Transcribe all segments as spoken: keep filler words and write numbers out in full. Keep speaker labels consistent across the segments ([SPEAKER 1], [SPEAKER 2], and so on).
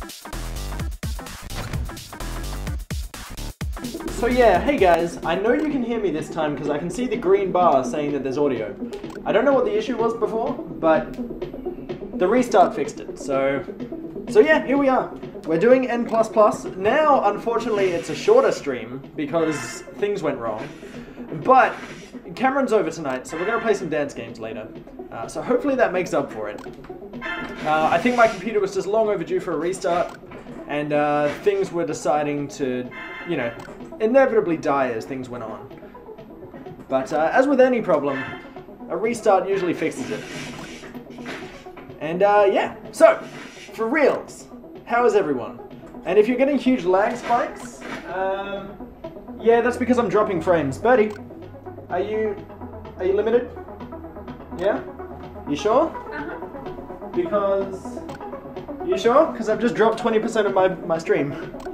[SPEAKER 1] So yeah, hey guys, I know you can hear me this time because I can see the green bar saying that there's audio. I don't know what the issue was before, but the restart fixed it, so... So yeah, here we are. We're doing N plus plus. Now, unfortunately, it's a shorter stream because things went wrong. But Cameron's over tonight, so we're going to play some dance games later. Uh, so hopefully that makes up for it. Uh, I think my computer was just long overdue for a restart, and uh, things were deciding to, you know, inevitably die as things went on. But uh, as with any problem, a restart usually fixes it. And uh, yeah, so, for reals, how is everyone? And if you're getting huge lag spikes, um, yeah, that's because I'm dropping frames. Birdie, are you, are you limited? Yeah? You sure?
[SPEAKER 2] Uh-huh.
[SPEAKER 1] Because, you sure? Because I've just dropped twenty percent of my, my stream.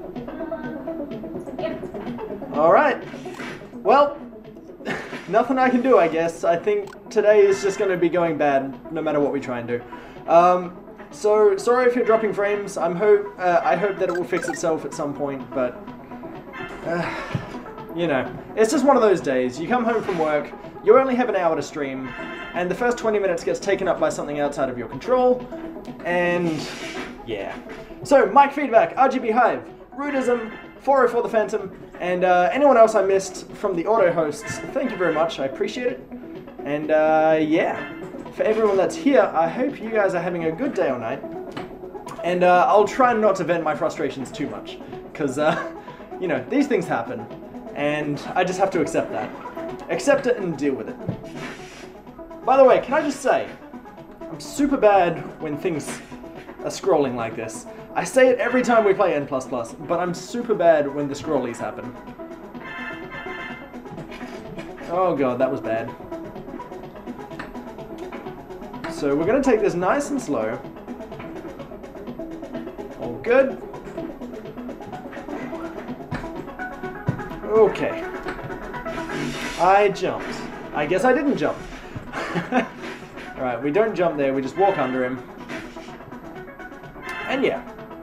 [SPEAKER 1] Alright. Well, nothing I can do, I guess. I think today is just going to be going bad, no matter what we try and do. Um, so, sorry if you're dropping frames. I'm hope, uh, I hope that it will fix itself at some point, but... Uh, you know, it's just one of those days. You come home from work, you only have an hour to stream, and the first twenty minutes gets taken up by something outside of your control, and... yeah. So, mic feedback, R G B Hive, Rudism, four oh four the Phantom, and uh, anyone else I missed from the auto hosts, thank you very much, I appreciate it. And uh, yeah, for everyone that's here, I hope you guys are having a good day or night. And uh, I'll try not to vent my frustrations too much, because, uh, you know, these things happen, and I just have to accept that. Accept it and deal with it. By the way, can I just say, I'm super bad when things are scrolling like this. I say it every time we play N plus plus, but I'm super bad when the scrollies happen. Oh god, that was bad. So we're going to take this nice and slow. All good. Okay. I jumped. I guess I didn't jump. Alright, we don't jump there, we just walk under him. And yeah.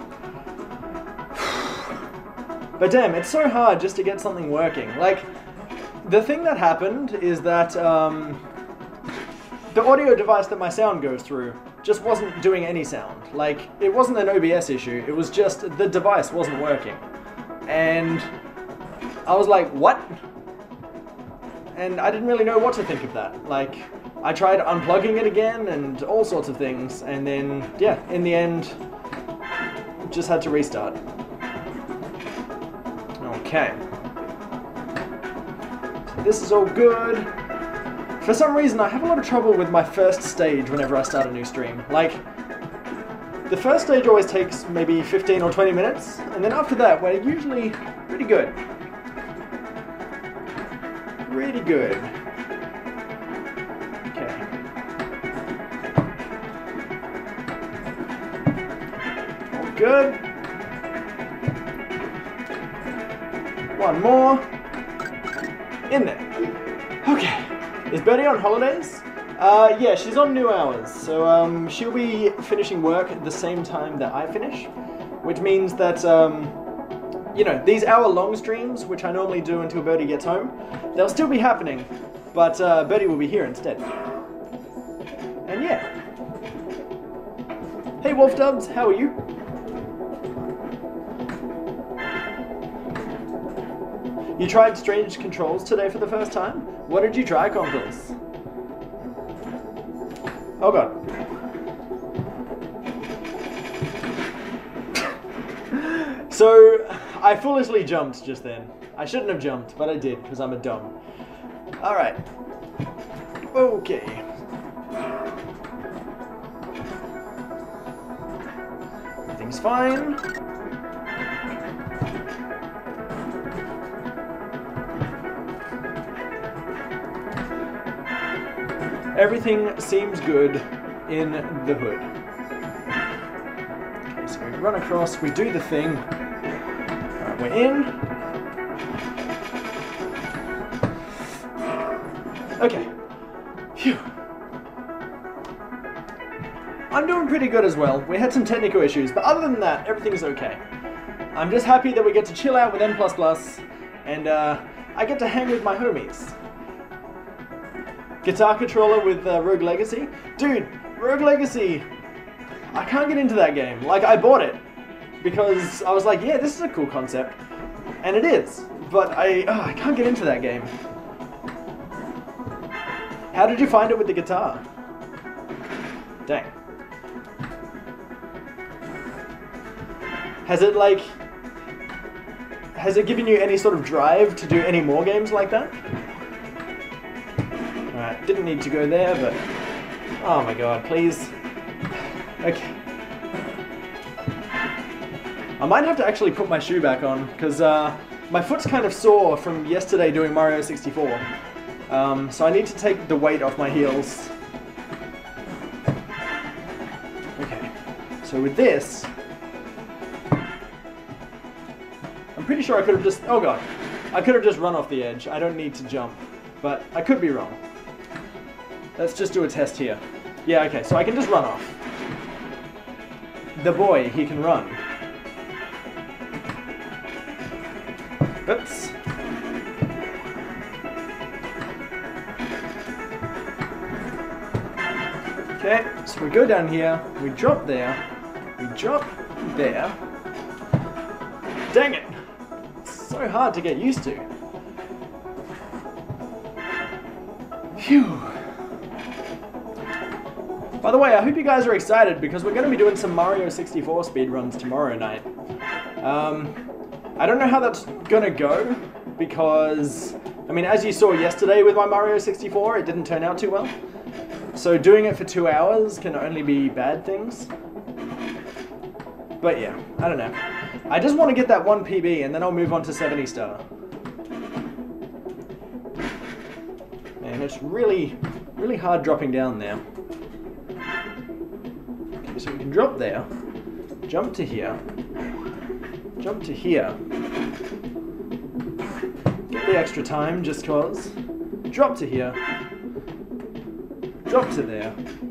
[SPEAKER 1] But damn, it's so hard just to get something working. Like, the thing that happened is that um, the audio device that my sound goes through just wasn't doing any sound. Like, it wasn't an O B S issue, it was just the device wasn't working. And I was like, what? And I didn't really know what to think of that. Like, I tried unplugging it again and all sorts of things, and then, yeah, in the end, just had to restart. Okay. So this is all good. For some reason, I have a lot of trouble with my first stage whenever I start a new stream. Like, the first stage always takes maybe fifteen or twenty minutes, and then after that, we're usually pretty good. Pretty good. Okay. All good. One more. In there. Okay. Is Birdie on holidays? Uh, yeah, she's on new hours. So, um, she'll be finishing work at the same time that I finish. Which means that, um, you know, these hour-long streams, which I normally do until Birdie gets home, they'll still be happening. But, uh, Birdie will be here instead. And yeah. Hey, Wolf Dubs, how are you? You tried Strange Controls today for the first time? What did you try, Conkles? Oh god. So, I foolishly jumped just then. I shouldn't have jumped, but I did, because I'm a dumb. Alright. Okay. Everything's fine. Everything seems good in the hood. Okay, so we run across, we do the thing. Alright, we're in. Okay. Phew. I'm doing pretty good as well. We had some technical issues, but other than that, everything's okay. I'm just happy that we get to chill out with N plus plus, and uh, I get to hang with my homies. Guitar controller with uh, Rogue Legacy? Dude, Rogue Legacy, I can't get into that game. Like, I bought it because I was like, yeah, this is a cool concept. And it is, but I, oh, I can't get into that game. How did you find it with the guitar? Dang. Has it, like, has it given you any sort of drive to do any more games like that? Alright, didn't need to go there, but... Oh my god, please. Okay. I might have to actually put my shoe back on, because uh, my foot's kind of sore from yesterday doing Mario sixty-four. Um, so I need to take the weight off my heels. Okay, so with this... I'm pretty sure I could have just... Oh god. I could have just run off the edge. I don't need to jump. But I could be wrong. Let's just do a test here. Yeah, okay, so I can just run off. The boy, he can run. Oops. Okay, so we go down here, we drop there, we drop there. Dang it! It's so hard to get used to. Phew. By the way, I hope you guys are excited because we're going to be doing some Mario sixty-four speedruns tomorrow night. Um, I don't know how that's going to go because, I mean, as you saw yesterday with my Mario sixty-four, it didn't turn out too well. So doing it for two hours can only be bad things. But yeah, I don't know. I just want to get that one P B and then I'll move on to seventy star. And it's really, really hard dropping down there. Okay, so we can drop there, jump to here, jump to here, get the extra time just cause, drop to here, drop to there.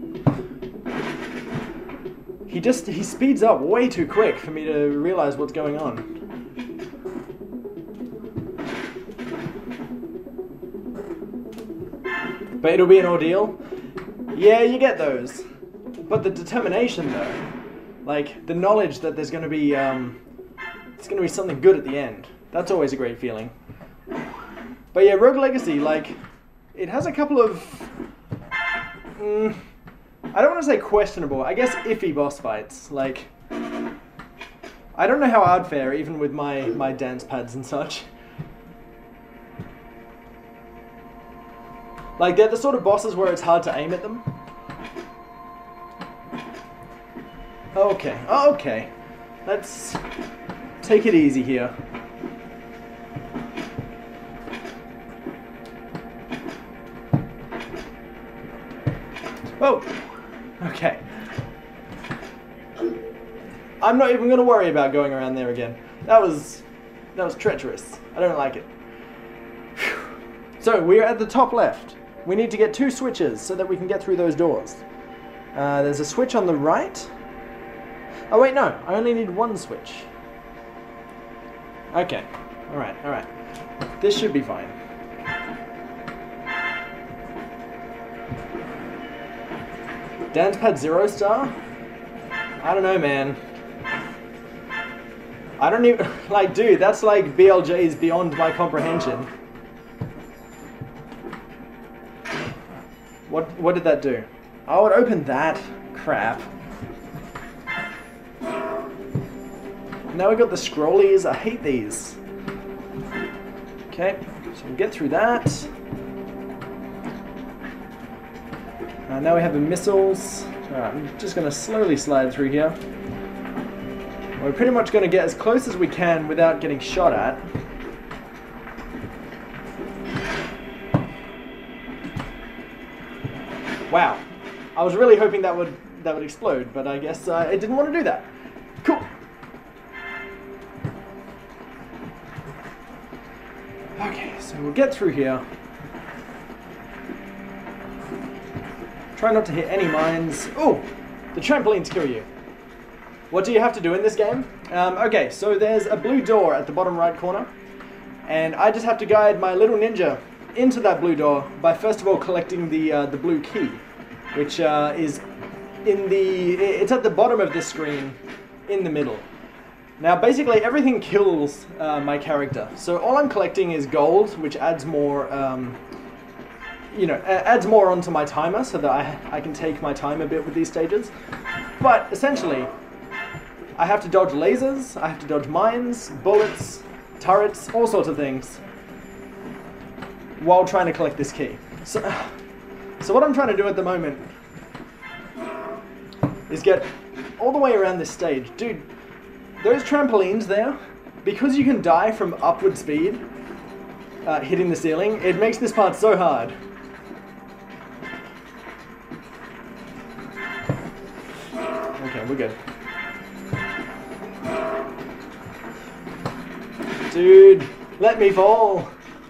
[SPEAKER 1] He just, he speeds up way too quick for me to realize what's going on. But it'll be an ordeal. Yeah, you get those. But the determination though, like the knowledge that there's gonna be, um, it's gonna be something good at the end. That's always a great feeling. But yeah, Rogue Legacy, like, it has a couple of, mm, I don't want to say questionable, I guess iffy boss fights. Like, I don't know how I'd fare even with my, my dance pads and such. Like, they're the sort of bosses where it's hard to aim at them. Okay, okay. Let's take it easy here. Oh! Okay. I'm not even going to worry about going around there again. That was... that was treacherous. I don't like it. Whew. So, we're at the top left. We need to get two switches so that we can get through those doors. Uh, there's a switch on the right. Oh wait, no. I only need one switch. Okay. Alright, alright. This should be fine. Dance pad zero star? I don't know, man. I don't even... like, dude, that's like B L J's beyond my comprehension. What, what did that do? Oh, it opened that. Crap. Now we got the scrollies. I hate these. Okay, so we'll get through that. Uh, now we have the missiles. Alright, I'm just going to slowly slide through here. We're pretty much going to get as close as we can without getting shot at. Wow. I was really hoping that would that would explode, but I guess uh, it didn't want to do that. Cool. Okay, so we'll get through here. Try not to hit any mines. Oh! the trampolines kill you. What do you have to do in this game? Um, okay, so there's a blue door at the bottom right corner, and I just have to guide my little ninja into that blue door by first of all collecting the uh, the blue key, which uh, is in the it's at the bottom of this screen, in the middle. Now, basically, everything kills uh, my character, so all I'm collecting is gold, which adds more, um, you know, adds more onto my timer, so that I I can take my time a bit with these stages. But essentially, I have to dodge lasers, I have to dodge mines, bullets, turrets, all sorts of things, while trying to collect this key. So, so what I'm trying to do at the moment is get all the way around this stage. Dude, those trampolines there, because you can die from upward speed, uh, hitting the ceiling, it makes this part so hard. Okay, we're good. Dude, let me fall.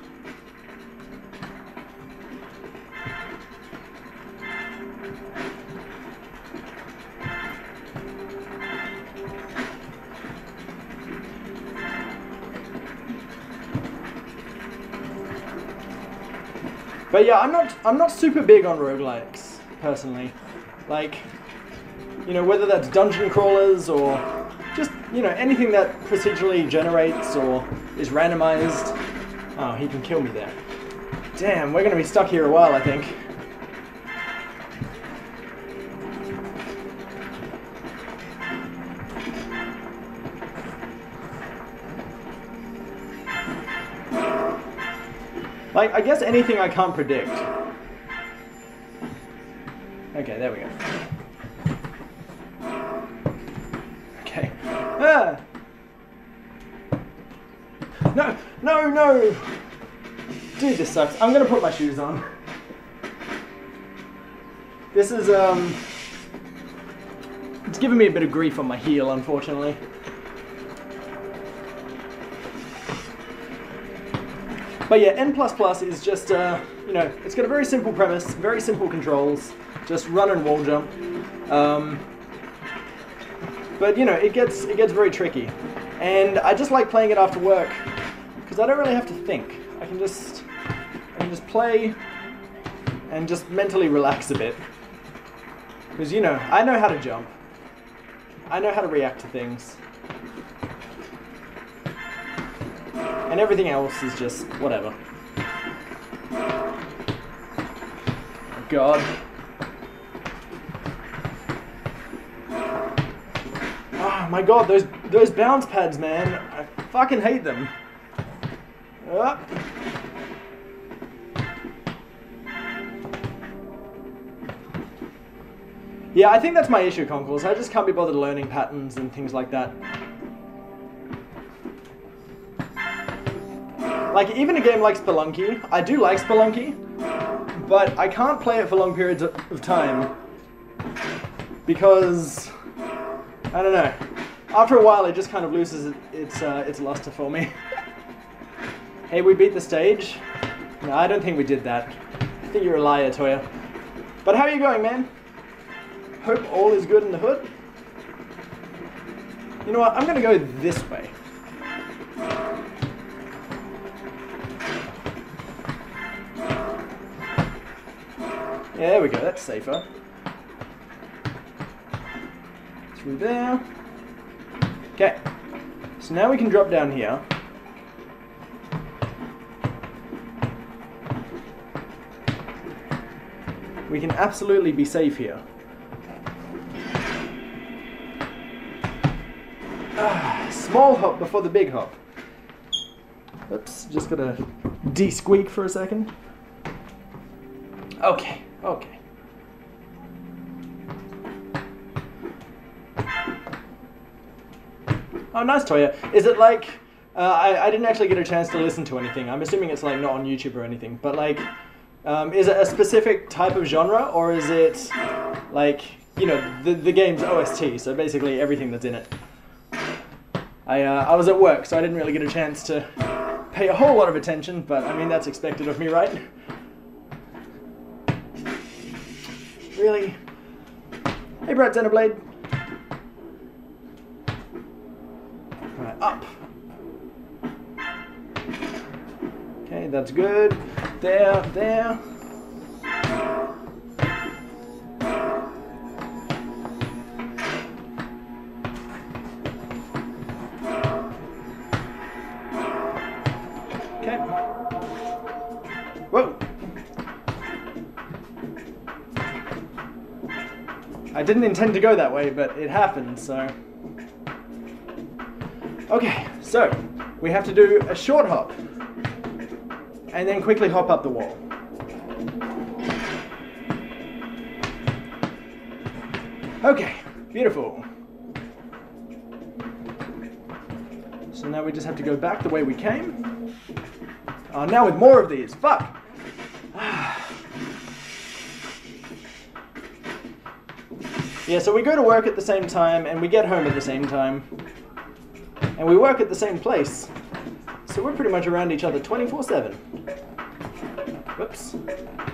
[SPEAKER 1] But yeah, I'm not I'm not super big on roguelikes, personally. Like, you know, whether that's dungeon crawlers or just, you know, anything that procedurally generates or is randomized. Oh, he can kill me there. Damn, we're gonna be stuck here a while, I think. Like, I guess anything I can't predict. Okay, there we go. Okay. Ah! No, no, no! Dude, this sucks. I'm gonna put my shoes on. This is, um... it's giving me a bit of grief on my heel, unfortunately. But yeah, N plus plus is just, uh, you know, it's got a very simple premise, very simple controls, just run and wall jump. Um, but, you know, it gets, it gets very tricky. And I just like playing it after work, because I don't really have to think. I can just, I can just play and just mentally relax a bit. Because, you know, I know how to jump. I know how to react to things. And everything else is just whatever. Oh God. Oh my God, those those bounce pads, man. I fucking hate them. Ah. Yeah, I think that's my issue, Concourse. I just can't be bothered learning patterns and things like that. Like, even a game like Spelunky, I do like Spelunky, but I can't play it for long periods of time, because, I don't know, after a while it just kind of loses its, uh, its luster for me. Hey, we beat the stage? No, I don't think we did that. I think you're a liar, Toya. But how are you going, man? Hope all is good in the hood? You know what, I'm gonna go this way. Yeah, there we go, that's safer. Through there. Okay, so now we can drop down here. We can absolutely be safe here. Ah, small hop before the big hop. Oops, just gotta de-squeak for a second. Okay. Okay. Oh, nice, Toya. Is it like, uh, I, I didn't actually get a chance to listen to anything. I'm assuming it's like not on YouTube or anything, but like, um, is it a specific type of genre, or is it like, you know, the, the game's O S T, so basically everything that's in it? I, uh, I was at work, so I didn't really get a chance to pay a whole lot of attention, but I mean, that's expected of me, right? Really? Hey, Brad Xenoblade. Right, up. Okay, that's good. There, there. Okay. Whoa. I didn't intend to go that way, but it happened, so... Okay, so we have to do a short hop. And then quickly hop up the wall. Okay, beautiful. So now we just have to go back the way we came. Oh, now with more of these. Fuck! Yeah, so we go to work at the same time, and we get home at the same time. And we work at the same place. So we're pretty much around each other twenty-four seven. Whoops.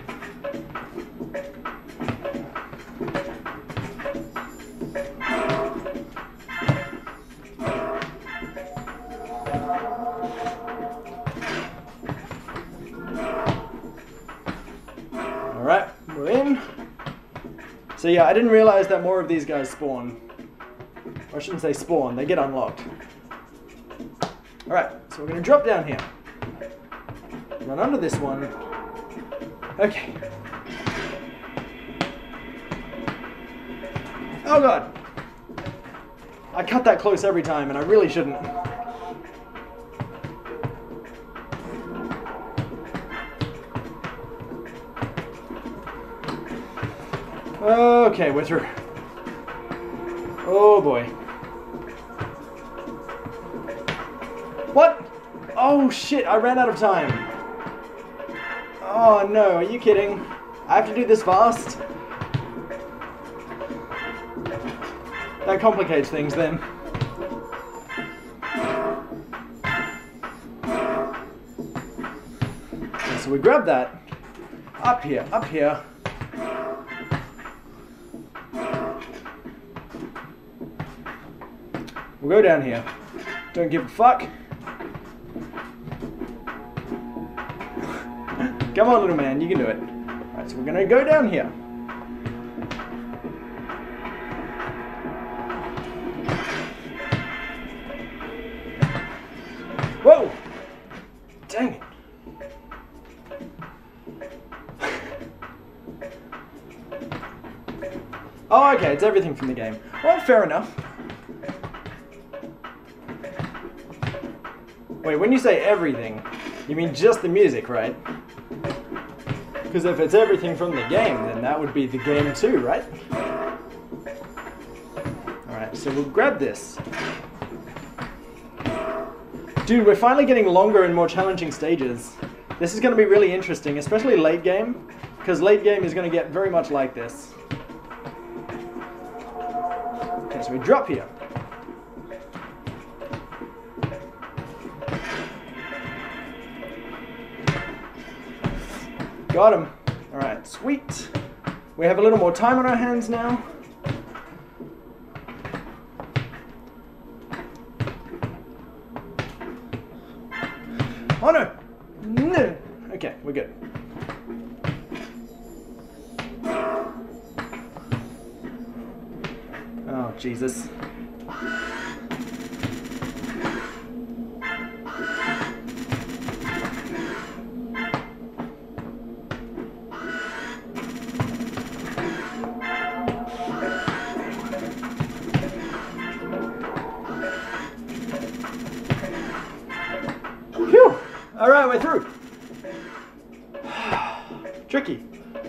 [SPEAKER 1] Alright, we're in. So yeah, I didn't realize that more of these guys spawn. Or I shouldn't say spawn, they get unlocked. Alright, so we're going to drop down here. Run under this one. Okay. Oh god! I cut that close every time and I really shouldn't. Okay, we're through. Oh boy. What? Oh shit, I ran out of time. Oh no, are you kidding? I have to do this fast? That complicates things then. Okay, so we grab that. Up here, up here. We'll go down here. Don't give a fuck. Come on, little man, you can do it. Alright, so we're gonna go down here. Whoa! Dang it. Oh, okay, it's everything from the game. Well, fair enough. Wait, when you say everything, you mean just the music, right? Because if it's everything from the game, then that would be the game too, right? Alright, so we'll grab this. Dude, we're finally getting longer and more challenging stages. This is going to be really interesting, especially late game, because late game is going to get very much like this. Okay, so we drop here. Got him. Alright, sweet. We have a little more time on our hands now. Oh no! No! Okay, we're good. Oh, Jesus. Alright, we're through. Tricky.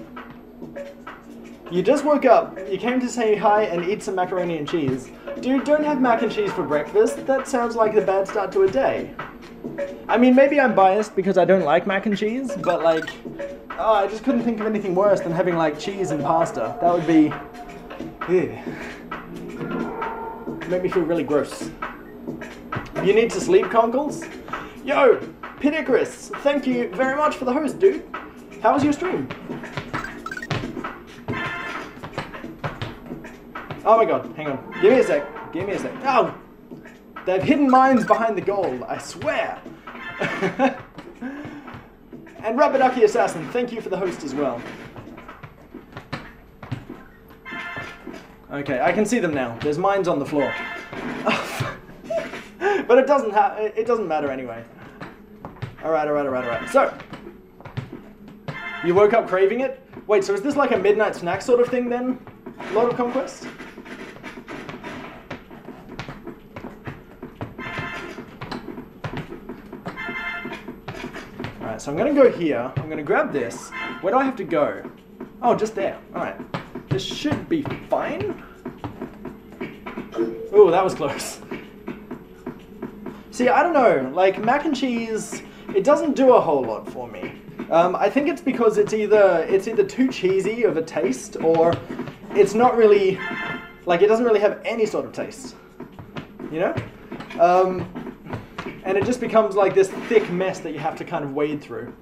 [SPEAKER 1] You just woke up, you came to say hi and eat some macaroni and cheese. Dude, don't have mac and cheese for breakfast. That sounds like a bad start to a day. I mean, maybe I'm biased because I don't like mac and cheese, but like, oh, I just couldn't think of anything worse than having like cheese and pasta. That would be, ew. Make me feel really gross. You need to sleep, Conkles? Yo! Pidicris, thank you very much for the host, dude. How was your stream? Oh my god, hang on. Give me a sec. Give me a sec. Oh! They've hidden mines behind the gold, I swear. And Rubber Ducky Assassin, thank you for the host as well. Okay, I can see them now. There's mines on the floor. But it doesn't ha it doesn't matter anyway. Alright, alright, alright, alright. So, you woke up craving it? Wait, so is this like a midnight snack sort of thing then? Lord of Conquest? Alright, so I'm gonna go here. I'm gonna grab this. Where do I have to go? Oh, just there. Alright. This should be fine. Ooh, that was close. See, I don't know. Like, mac and cheese, it doesn't do a whole lot for me. Um, I think it's because it's either it's either too cheesy of a taste, or it's not really, like, it doesn't really have any sort of taste. You know? Um, and it just becomes like this thick mess that you have to kind of wade through.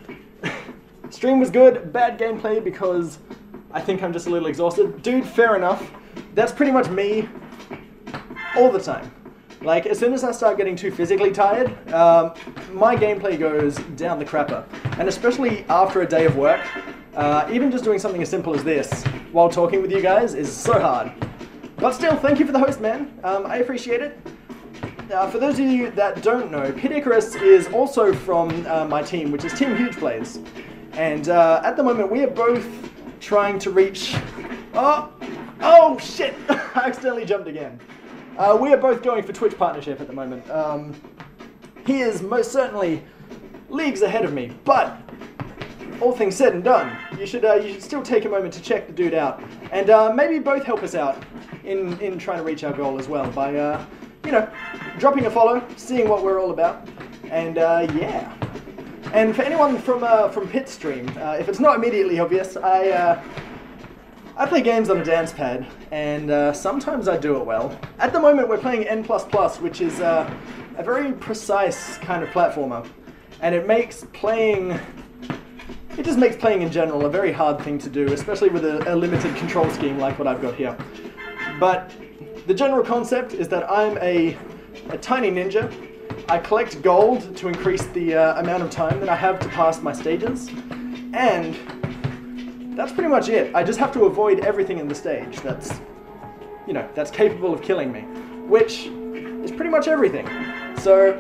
[SPEAKER 1] Stream was good, bad gameplay because I think I'm just a little exhausted. Dude, fair enough. That's pretty much me all the time. Like, as soon as I start getting too physically tired, um, my gameplay goes down the crapper. And especially after a day of work, uh, even just doing something as simple as this while talking with you guys is so hard. But still, thank you for the host, man. Um, I appreciate it. Uh, for those of you that don't know, Pit Icarus is also from uh, my team, which is Team Huge Plays. And uh, at the moment, we are both trying to reach... Oh! Oh, shit! I accidentally jumped again. Uh, we are both going for Twitch partnership at the moment. Um, he is most certainly leagues ahead of me, but all things said and done, you should uh, you should still take a moment to check the dude out, and uh, maybe both help us out in in trying to reach our goal as well by uh, you know, dropping a follow, seeing what we're all about, and uh, yeah. And for anyone from uh, from Pit's stream, uh, if it's not immediately obvious, I. Uh, I play games on a dance pad, and uh, sometimes I do it well. At the moment we're playing N plus plus, which is uh, a very precise kind of platformer. And it makes playing... It just makes playing in general a very hard thing to do, especially with a, a limited control scheme like what I've got here. But the general concept is that I'm a, a tiny ninja. I collect gold to increase the uh, amount of time that I have to pass my stages. And... that's pretty much it. I just have to avoid everything in the stage that's, you know, that's capable of killing me, which is pretty much everything. So,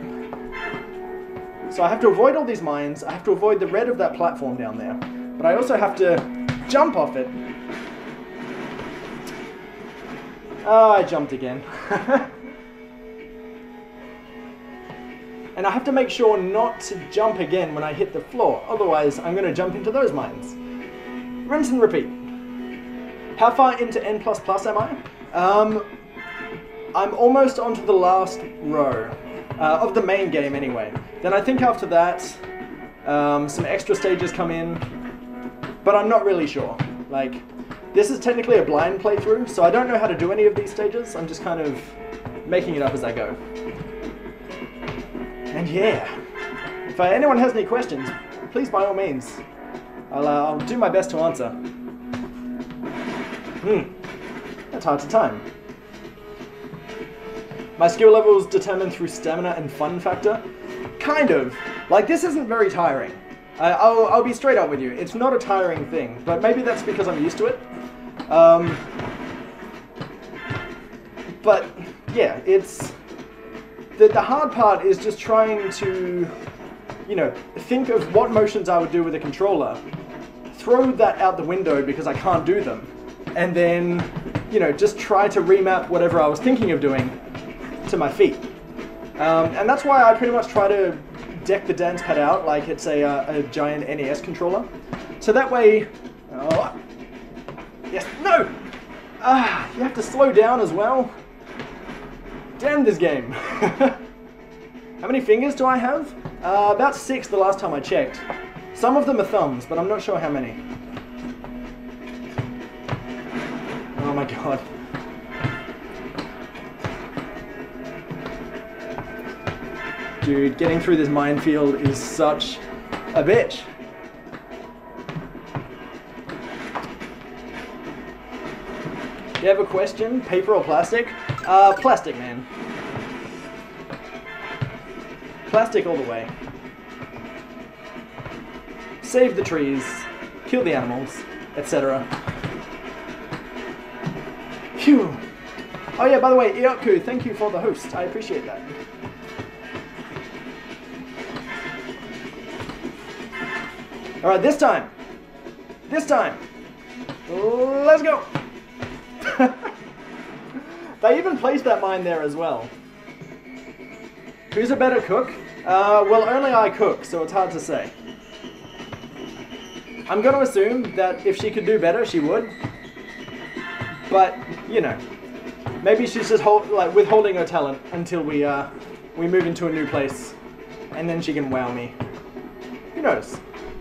[SPEAKER 1] so I have to avoid all these mines, I have to avoid the red of that platform down there, but I also have to jump off it. Oh, I jumped again. And I have to make sure not to jump again when I hit the floor, otherwise I'm going to jump into those mines. Rinse and repeat. How far into N plus plus am I? Um, I'm almost onto the last row. Uh, of the main game anyway. Then I think after that, um, some extra stages come in. But I'm not really sure. Like, this is technically a blind playthrough, so I don't know how to do any of these stages. I'm just kind of making it up as I go. And yeah, if uh, anyone has any questions, please by all means. I'll, uh, I'll do my best to answer. Hmm, that's hard to time. My skill level is determined through stamina and fun factor? Kind of. Like, this isn't very tiring. I, I'll, I'll be straight up with you. It's not a tiring thing, but maybe that's because I'm used to it. Um, but, yeah, it's... The, the hard part is just trying to, you know, think of what motions I would do with a controller, throw that out the window because I can't do them, and then, you know, just try to remap whatever I was thinking of doing to my feet. Um, and that's why I pretty much try to deck the dance pad out like it's a, uh, a giant N E S controller. So that way... Oh, yes, no! Ah, you have to slow down as well. Damn this game. How many fingers do I have? Uh, about six the last time I checked. Some of them are thumbs, but I'm not sure how many. Oh my god. Dude, getting through this minefield is such a bitch. You have a question? Paper or plastic? Uh, plastic, man. Plastic all the way. Save the trees, kill the animals, et cetera. Phew. Oh yeah, by the way, Ioku, thank you for the host. I appreciate that. Alright, this time. This time. Let's go. They even placed that mine there as well. Who's a better cook? Uh, well, only I cook, so it's hard to say. I'm going to assume that if she could do better, she would. But, you know, maybe she's just hold, like withholding her talent until we uh, we move into a new place, and then she can wow me. Who knows?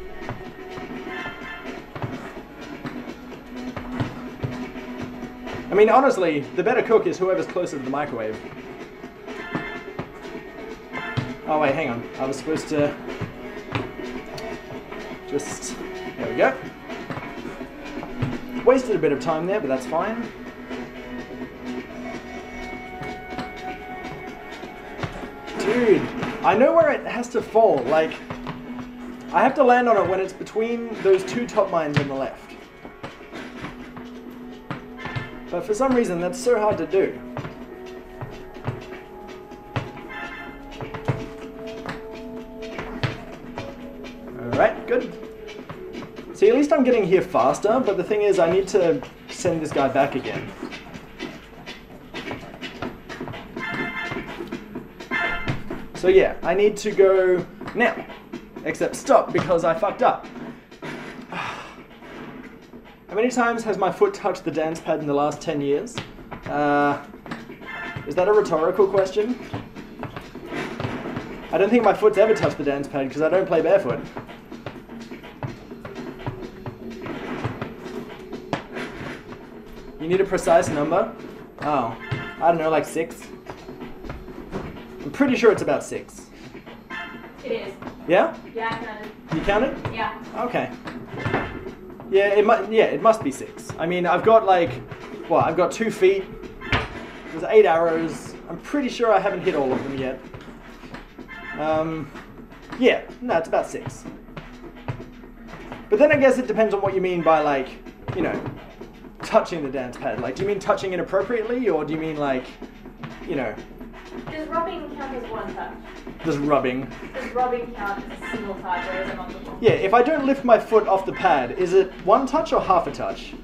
[SPEAKER 1] I mean, honestly, the better cook is whoever's closer to the microwave. Oh wait, hang on. I was supposed to just... There we go. Wasted a bit of time there, but that's fine. Dude, I know where it has to fall. Like, I have to land on it when it's between those two top mines on the left. But for some reason, that's so hard to do. Alright, good. See, at least I'm getting here faster, but the thing is, I need to send this guy back again. So yeah, I need to go now. Except stop, because I fucked up. How many times has my foot touched the dance pad in the last ten years? Uh, is that a rhetorical question? I don't think my foot's ever touched the dance pad because I don't play barefoot. You need a precise number? Oh, I don't know, like six? I'm pretty sure it's about six.
[SPEAKER 2] It is.
[SPEAKER 1] Yeah?
[SPEAKER 2] Yeah, I counted.
[SPEAKER 1] You counted?
[SPEAKER 2] Yeah.
[SPEAKER 1] Okay. Yeah, it must. Yeah, it must be six. I mean, I've got like, what? I've got two feet. There's eight arrows. I'm pretty sure I haven't hit all of them yet. Um, yeah, no, it's about six. But then I guess it depends on what you mean by like, you know, touching the dance pad. Like, do you mean touching inappropriately, or do you mean like, you know?
[SPEAKER 2] Does rubbing count as one touch?
[SPEAKER 1] Just rubbing.
[SPEAKER 2] Does rubbing count as a single touch, or is it multiple?
[SPEAKER 1] Yeah, if I don't lift my foot off the pad, is it one touch or half a touch?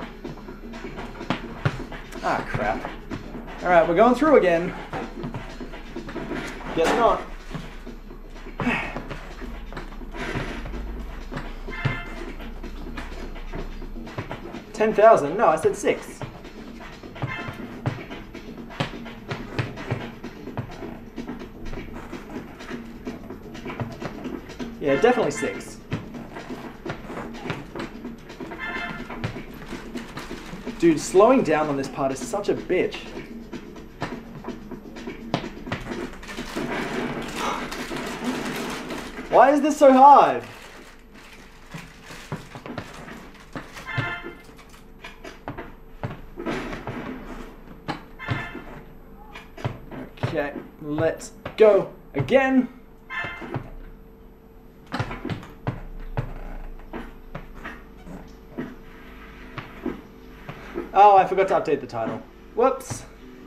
[SPEAKER 1] Ah, crap. Alright, we're going through again. Guess not. ten thousand? No, I said six. Yeah, definitely six. Dude, slowing down on this part is such a bitch. Why is this so hard? Okay, let's go again. Oh, I forgot to update the title. Whoops.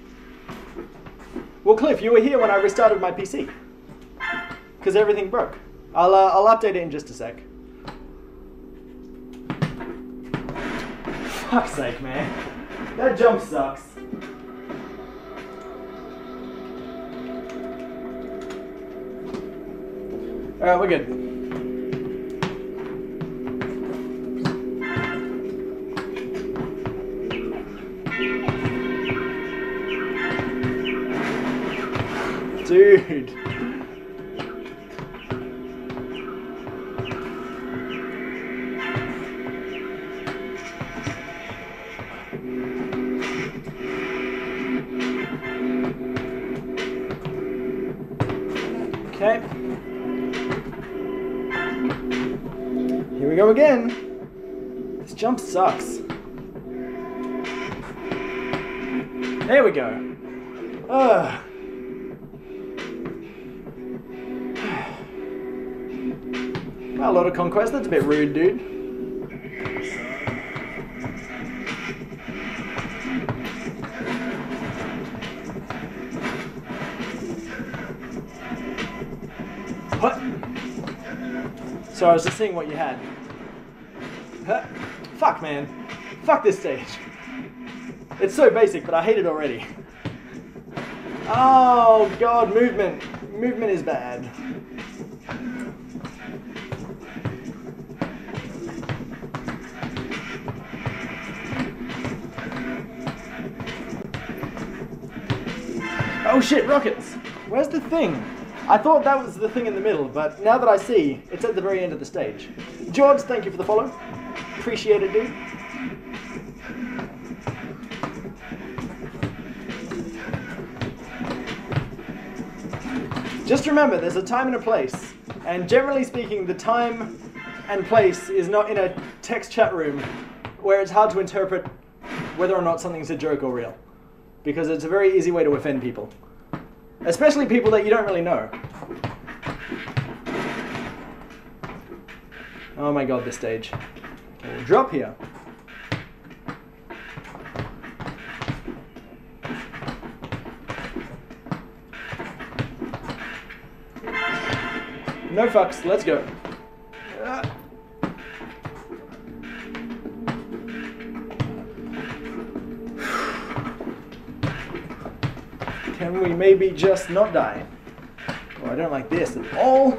[SPEAKER 1] Well, Cliff, you were here when I restarted my P C. Because everything broke. I'll, uh, I'll update it in just a sec. Fuck's sake, man. That jump sucks. Alright, we're good. Dude. Okay. Here we go again. This jump sucks. There we go. Ugh. Well, a lot of conquest. That's a bit rude, dude. What? So I was just seeing what you had. Huh? Fuck, man. Fuck this stage. It's so basic, but I hate it already. Oh, God, movement. Movement is bad. Oh shit, rockets! Where's the thing? I thought that was the thing in the middle, but now that I see, it's at the very end of the stage. George, thank you for the follow. Appreciate it, dude. Just remember, there's a time and a place, and generally speaking, the time and place is not in a text chat room where it's hard to interpret whether or not something's a joke or real, because it's a very easy way to offend people, especially people that you don't really know. Oh my god, this stage. Okay, we'll drop here. No fucks, let's go. Uh. Can we maybe just not die? Oh, I don't like this at all.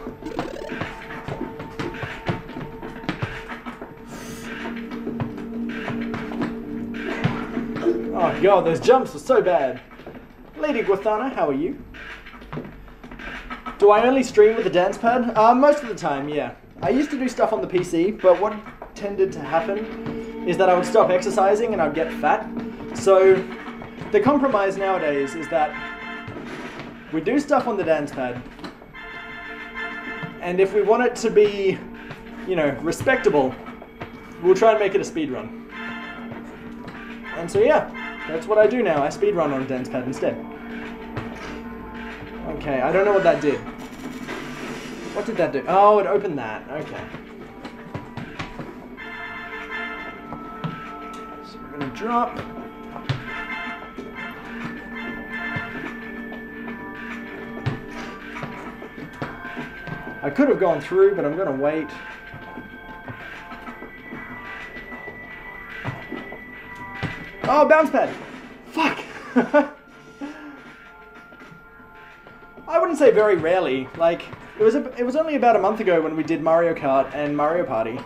[SPEAKER 1] Oh god, those jumps are so bad. Lady Guathana, how are you? Do I only stream with the dance pad? Uh, most of the time, yeah. I used to do stuff on the P C, but what tended to happen is that I would stop exercising and I'd get fat. So the compromise nowadays is that we do stuff on the dance pad, and if we want it to be, you know, respectable, we'll try and make it a speed run. And so yeah, that's what I do now. I speed run on a dance pad instead. Okay, I don't know what that did. What did that do? Oh, it opened that. Okay. So we're gonna drop. I could have gone through, but I'm gonna wait. Oh, bounce pad! Fuck! I wouldn't say very rarely. Like, it was a, it was only about a month ago when we did Mario Kart and Mario Party.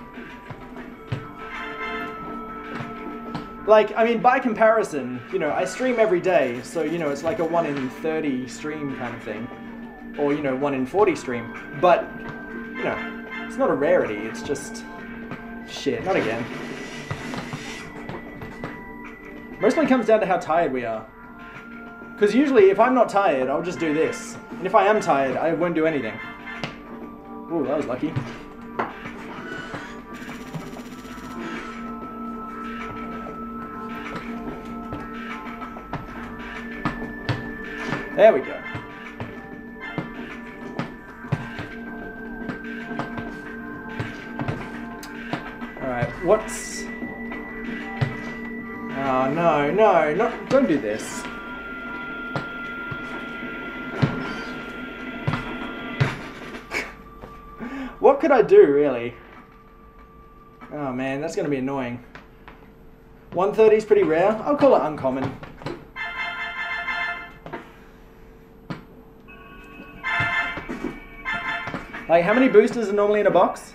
[SPEAKER 1] Like, I mean, by comparison, you know, I stream every day, so, you know, it's like a one in thirty stream kind of thing. Or, you know, one in forty stream. But, you know, it's not a rarity, it's just... shit, not again. Mostly comes down to how tired we are. Because usually, if I'm not tired, I'll just do this. And if I am tired, I won't do anything. Ooh, that was lucky. There we go. Alright, what's... Oh, no, no, not, don't do this. What could I do, really? Oh man, that's going to be annoying. one thirty is pretty rare. I'll call it uncommon. Like, how many boosters are normally in a box?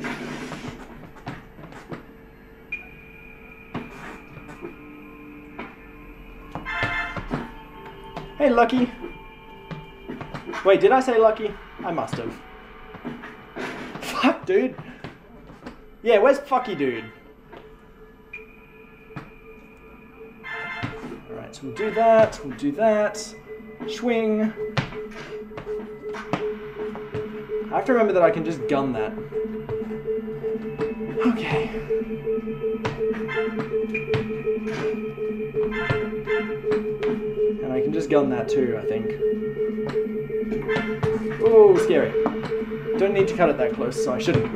[SPEAKER 1] Hey, Lucky. Wait, did I say Lucky? I must have. Fuck, dude. Yeah, where's Fucky, dude? Alright, so we'll do that, we'll do that. Swing. I have to remember that I can just gun that. Okay. just gun that too, I think. Oh, scary. Don't need to cut it that close, so I shouldn't.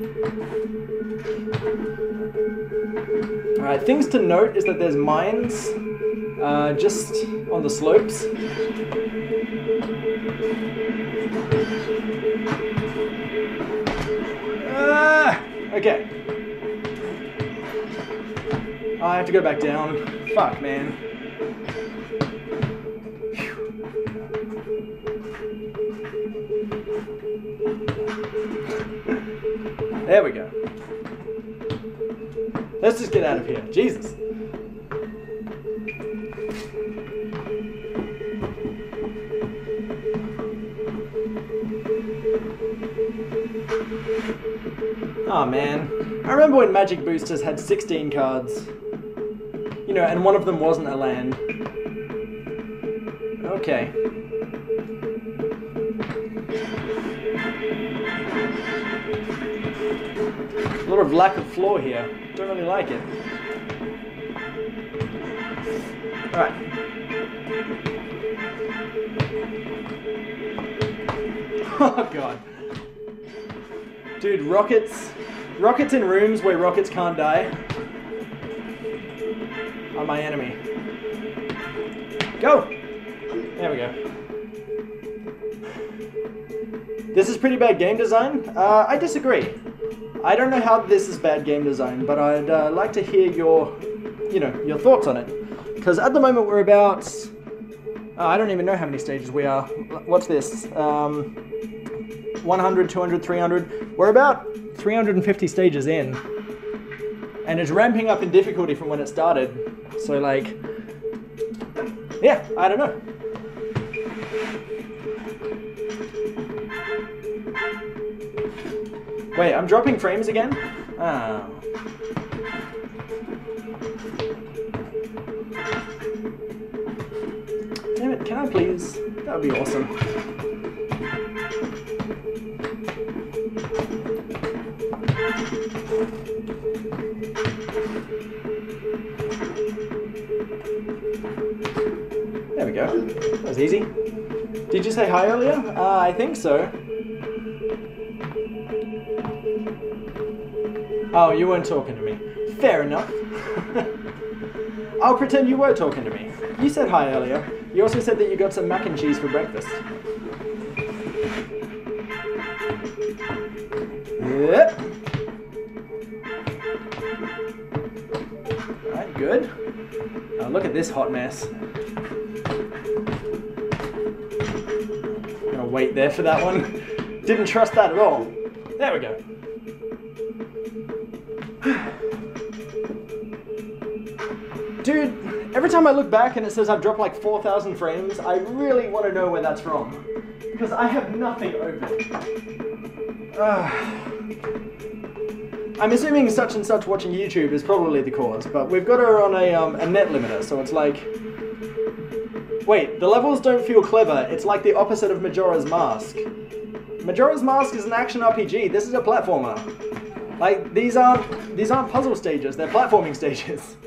[SPEAKER 1] Alright, things to note is that there's mines uh, just on the slopes. Ah, okay. I have to go back down. Fuck, man. There we go. Let's just get out of here. Jesus. Oh man. I remember when Magic Boosters had sixteen cards. You know, and one of them wasn't a land. Okay. A lot of lack of floor here. Don't really like it. Alright. Oh god. Dude, rockets... Rockets in rooms where rockets can't die are my enemy. Go! There we go. This is pretty bad game design? Uh, I disagree. I don't know how this is bad game design, but I'd uh, like to hear your, you know, your thoughts on it. Because at the moment we're about, uh, I don't even know how many stages we are. What's this? Um, one hundred, two hundred, three hundred. We're about three hundred fifty stages in. And it's ramping up in difficulty from when it started. So like, yeah, I don't know. Wait, I'm dropping frames again? Oh. Damn it, can I please? That would be awesome. There we go. That was easy. Did you say hi earlier? Uh, I think so. Oh, you weren't talking to me. Fair enough. I'll pretend you were talking to me. You said hi earlier. You also said that you got some mac and cheese for breakfast. Yep. Alright, good. Now look at this hot mess. I'm gonna wait there for that one. Didn't trust that at all. There we go. Dude, every time I look back and it says I've dropped like four thousand frames, I really want to know where that's from. Because I have nothing open. Uh, I'm assuming such and such watching YouTube is probably the cause, but we've got her on a, um, a net limiter, so it's like... Wait, the levels don't feel clever. It's like the opposite of Majora's Mask. Majora's Mask is an action R P G. This is a platformer. Like, these aren't, these aren't puzzle stages, they're platforming stages.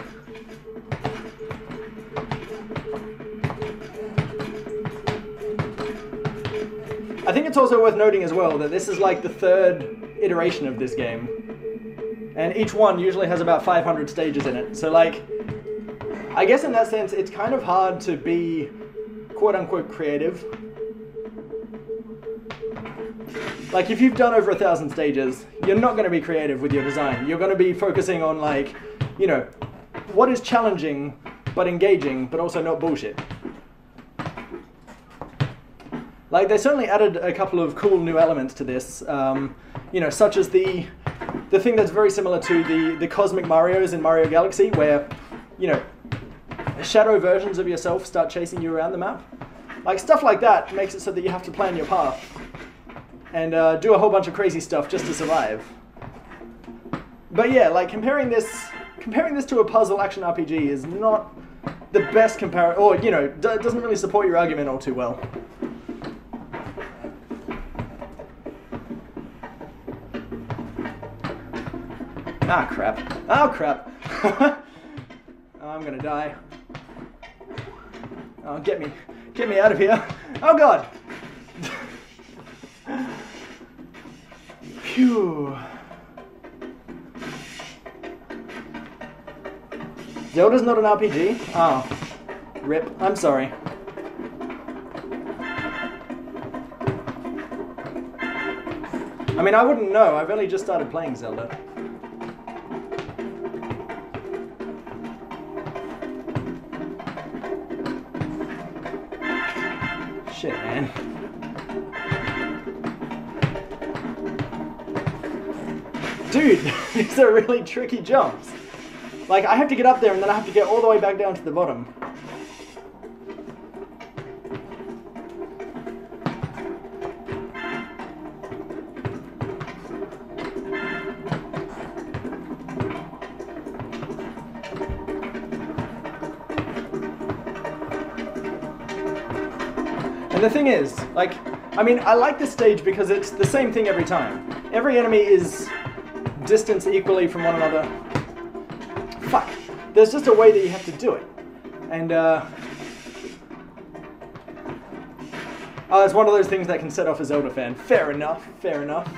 [SPEAKER 1] I think it's also worth noting as well that this is like the third iteration of this game. And each one usually has about five hundred stages in it. So like, I guess in that sense, it's kind of hard to be quote-unquote creative. Like, if you've done over a thousand stages, you're not going to be creative with your design. You're going to be focusing on, like, you know, what is challenging, but engaging, but also not bullshit. Like, they certainly added a couple of cool new elements to this, um, you know, such as the the thing that's very similar to the, the Cosmic Marios in Mario Galaxy, where, you know, shadow versions of yourself start chasing you around the map. Like, stuff like that makes it so that you have to plan your path and uh, do a whole bunch of crazy stuff just to survive. But yeah, like, comparing this comparing this to a puzzle action R P G is not the best comparison, or, you know, d doesn't really support your argument all too well. Ah, crap. Oh, crap. I'm gonna die. Oh, get me. Get me out of here. Oh god! Phew. Zelda's not an R P G? Oh. Rip. I'm sorry. I mean, I wouldn't know. I've only just started playing Zelda. Shit, man. Dude, these are really tricky jumps. Like, I have to get up there and then I have to get all the way back down to the bottom. And the thing is, like, I mean, I like this stage because it's the same thing every time. Every enemy is distanced equally from one another. Fuck. There's just a way that you have to do it. And, uh... oh, it's one of those things that can set off a Zelda fan. Fair enough, fair enough.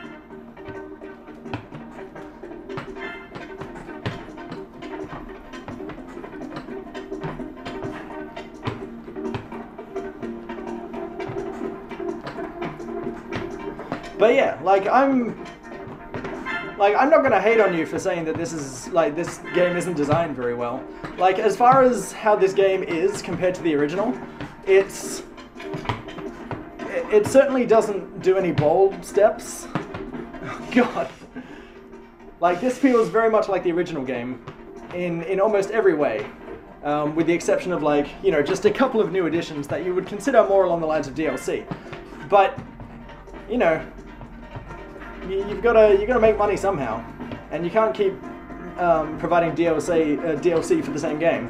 [SPEAKER 1] But yeah, like, I'm... Like, I'm not gonna hate on you for saying that this is, like, this game isn't designed very well. Like, as far as how this game is compared to the original, it's... It, it certainly doesn't do any bold steps. Oh, God. Like, this feels very much like the original game in, in almost every way. Um, with the exception of, like, you know, just a couple of new additions that you would consider more along the lines of D L C. But, you know... You've got to you got to make money somehow, and you can't keep um, providing D L C uh, D L C for the same game.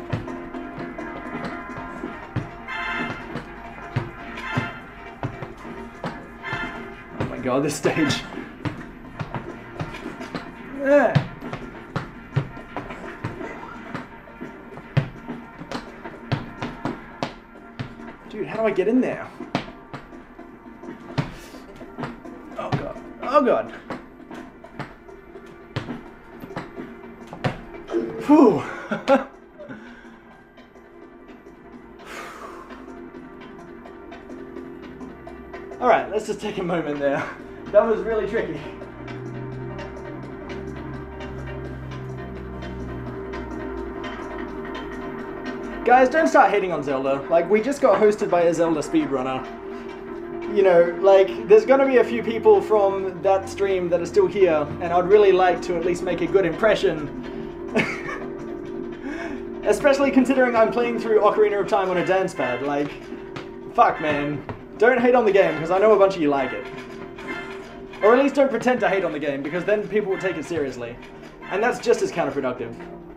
[SPEAKER 1] Oh my god, this stage! Yeah. Dude, how do I get in there? Oh god. Whew. Alright, let's just take a moment there. That was really tricky. Guys, don't start hating on Zelda. Like, we just got hosted by a Zelda speedrunner. You know, like, there's gonna be a few people from that stream that are still here, and I'd really like to at least make a good impression. Especially considering I'm playing through Ocarina of Time on a dance pad. Like, fuck, man. Don't hate on the game, because I know a bunch of you like it. Or at least don't pretend to hate on the game, because then people will take it seriously. And that's just as counterproductive.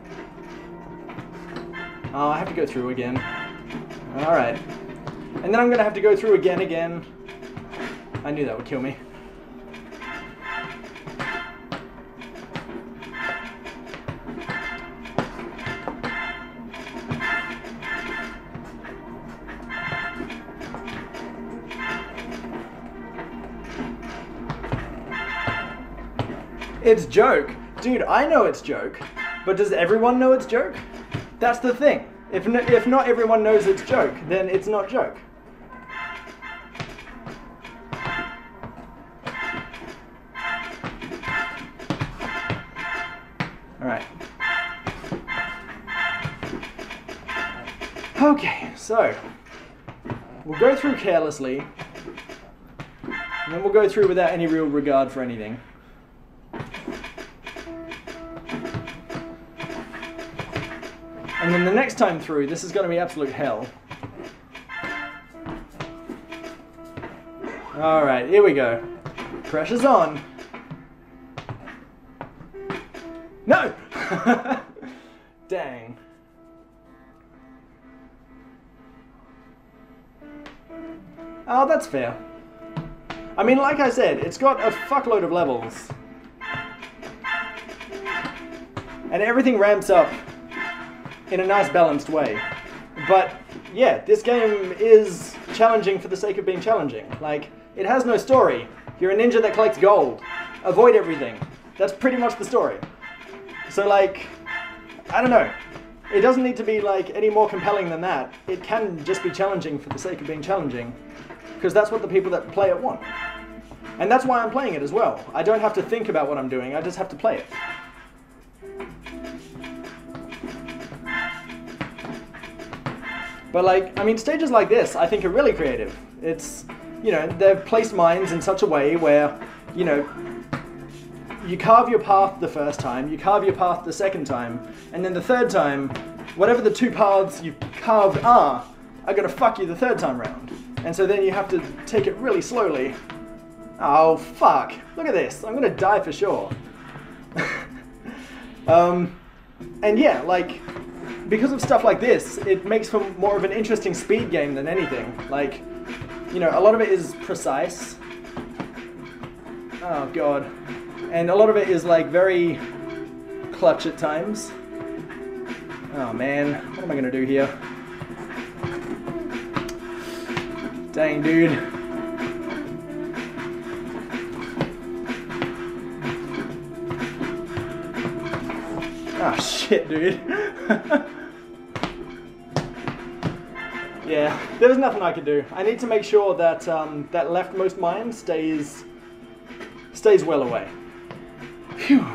[SPEAKER 1] Oh, I have to go through again. Alright. And then I'm gonna have to go through again, again. I knew that would kill me. It's joke. Dude, I know it's joke. But does everyone know it's joke? That's the thing. If, n if not everyone knows it's joke, then it's not joke. Alright. Okay, so we'll go through carelessly, and then we'll go through without any real regard for anything. And then the next time through, this is going to be absolute hell. Alright, here we go. Pressure's on. No! Dang. Oh, that's fair. I mean, like I said, it's got a fuckload of levels. And everything ramps up in a nice balanced way. But yeah, this game is challenging for the sake of being challenging. Like, it has no story. You're a ninja that collects gold. Avoid everything. That's pretty much the story. So, like, I don't know. It doesn't need to be, like, any more compelling than that. It can just be challenging for the sake of being challenging. Because that's what the people that play it want. And that's why I'm playing it as well. I don't have to think about what I'm doing, I just have to play it. But like, I mean, stages like this, I think are really creative. It's, you know, they've placed mines in such a way where, you know, you carve your path the first time, you carve your path the second time, and then the third time, whatever the two paths you've carved are, are gonna fuck you the third time round. And so then you have to take it really slowly. Oh, fuck. Look at this. I'm gonna die for sure. um, and yeah, like, because of stuff like this, it makes for more of an interesting speed game than anything. Like, you know, a lot of it is precise. Oh, God. And a lot of it is, like, very clutch at times. Oh, man. What am I gonna do here? Dang, dude. Oh, shit, dude. Yeah, there's nothing I can do. I need to make sure that um, that leftmost mine stays stays well away. Phew.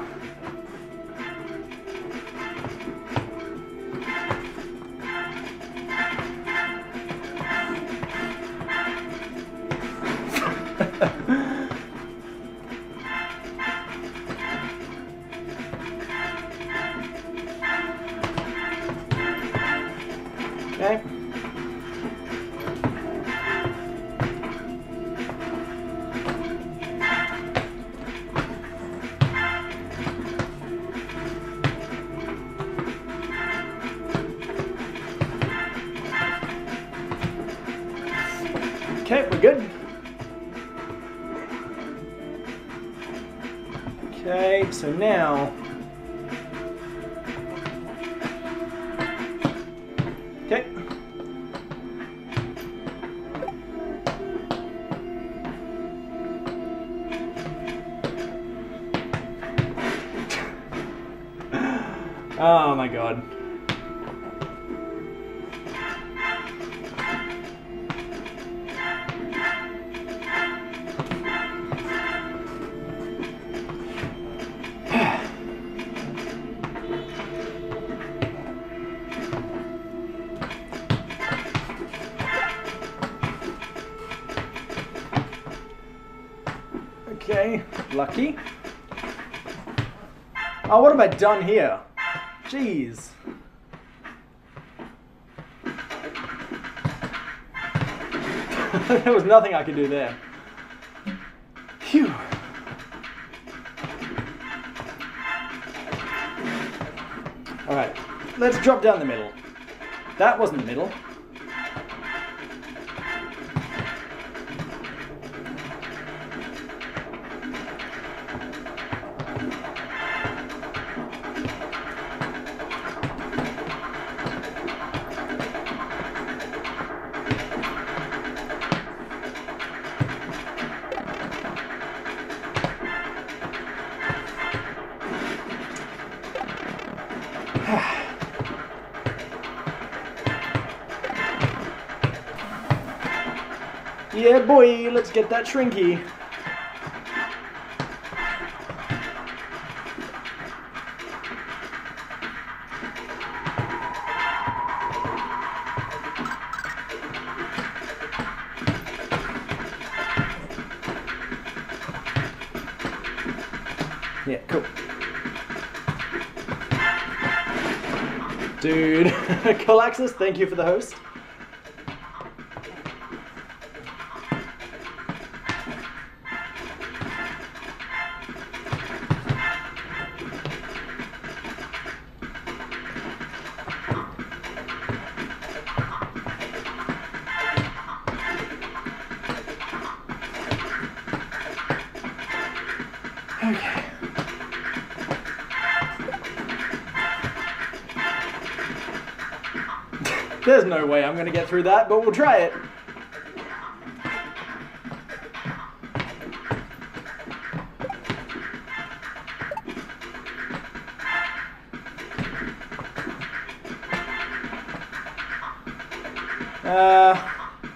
[SPEAKER 1] Okay. Okay, we're good. Okay, so now... Okay. Oh my God. Okay, lucky. Oh, what have I done here? Jeez. There was nothing I could do there. Phew. Alright, let's drop down the middle. That wasn't the middle. Yeah, boy, let's get that shrinky. Yeah, cool. Dude, Colaxis, thank you for the host. Okay. There's no way I'm gonna get through that, but we'll try it. Uh,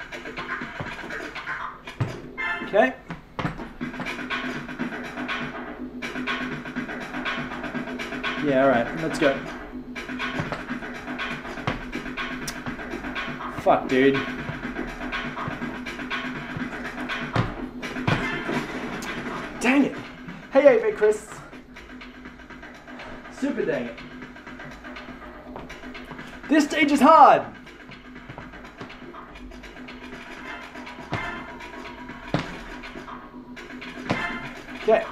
[SPEAKER 1] okay. Yeah, alright, let's go. Fuck, dude. Dang it. Hey, eight bit Chris. Super dang it. This stage is hard. Okay.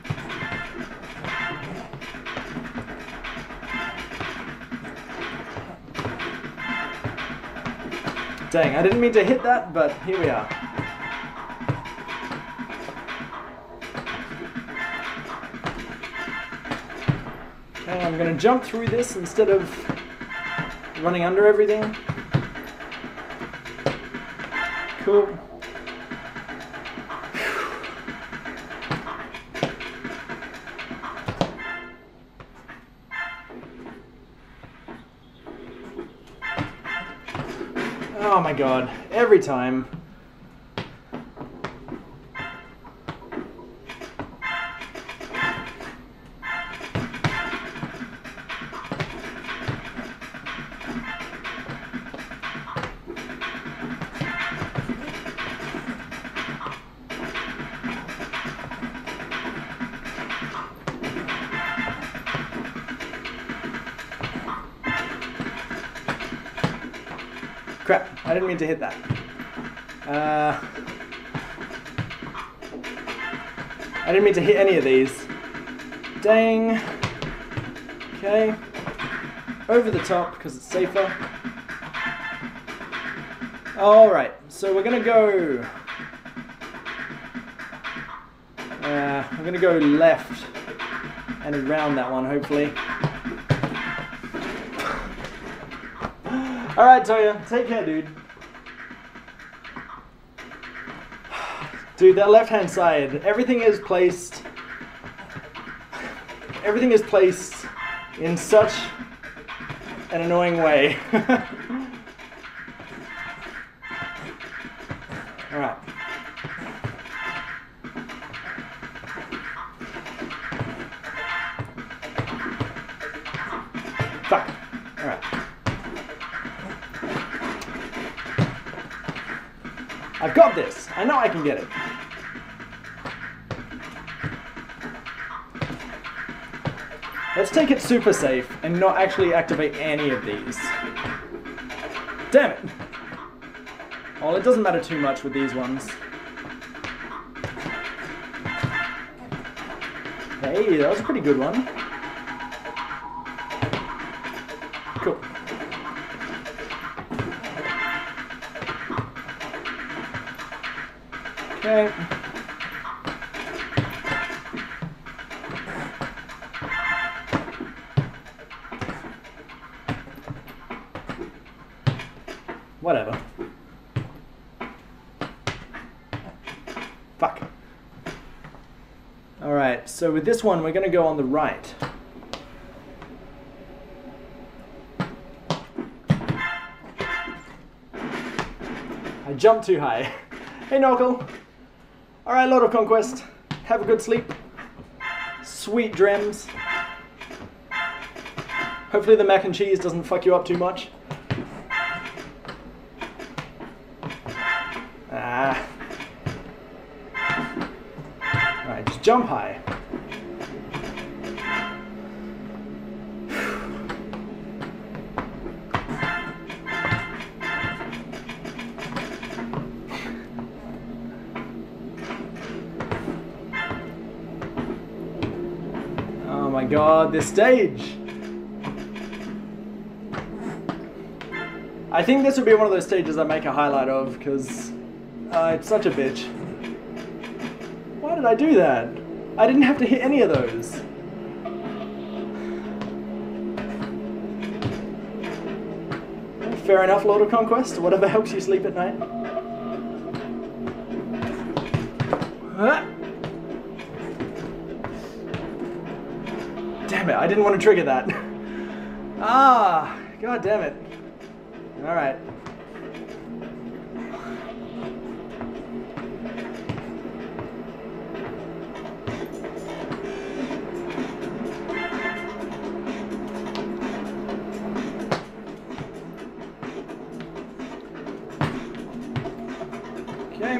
[SPEAKER 1] Dang, I didn't mean to hit that, but here we are. Okay, I'm gonna jump through this instead of running under everything. Cool. Oh my god, every time. Crap, I didn't mean to hit that. Uh, I didn't mean to hit any of these. Dang. Okay. Over the top, because it's safer. Alright, so we're gonna go... Uh, I'm gonna go left and around that one, hopefully. Alright, Toya, take care, dude. Dude, that left-hand side, everything is placed... Everything is placed in such an annoying way. Alright. Fuck. Alright. I've got this. I know I can get it. Let's take it super safe and not actually activate any of these. Damn it! Well, it doesn't matter too much with these ones. Hey, that was a pretty good one. Cool. Okay. Whatever. Fuck. Alright, so with this one, we're going to go on the right. I jumped too high. Hey, Knuckle. Alright, Lord of Conquest. Have a good sleep. Sweet dreams. Hopefully the mac and cheese doesn't fuck you up too much. Ah. Alright, just jump high. Oh my god, this stage! I think this would be one of those stages I make a highlight of, because uh, it's such a bitch. Why did I do that? I didn't have to hit any of those. fair enough, Lord of Conquest. Whatever helps you sleep at night. Huh? Damn it, I didn't want to trigger that. Ah, god damn it. Alright. Okay.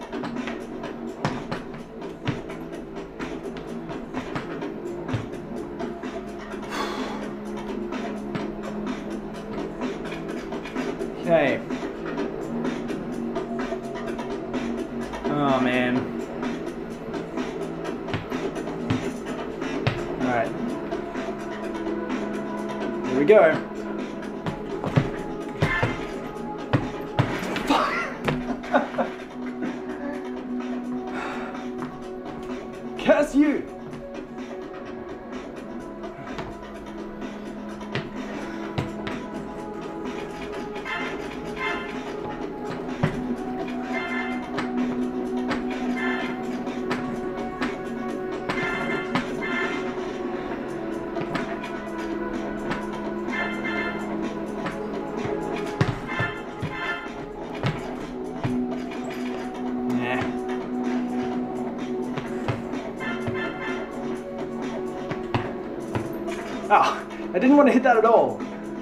[SPEAKER 1] Okay. Oh man. Alright. Here we go. Curse you! Oh, I didn't want to hit that at all.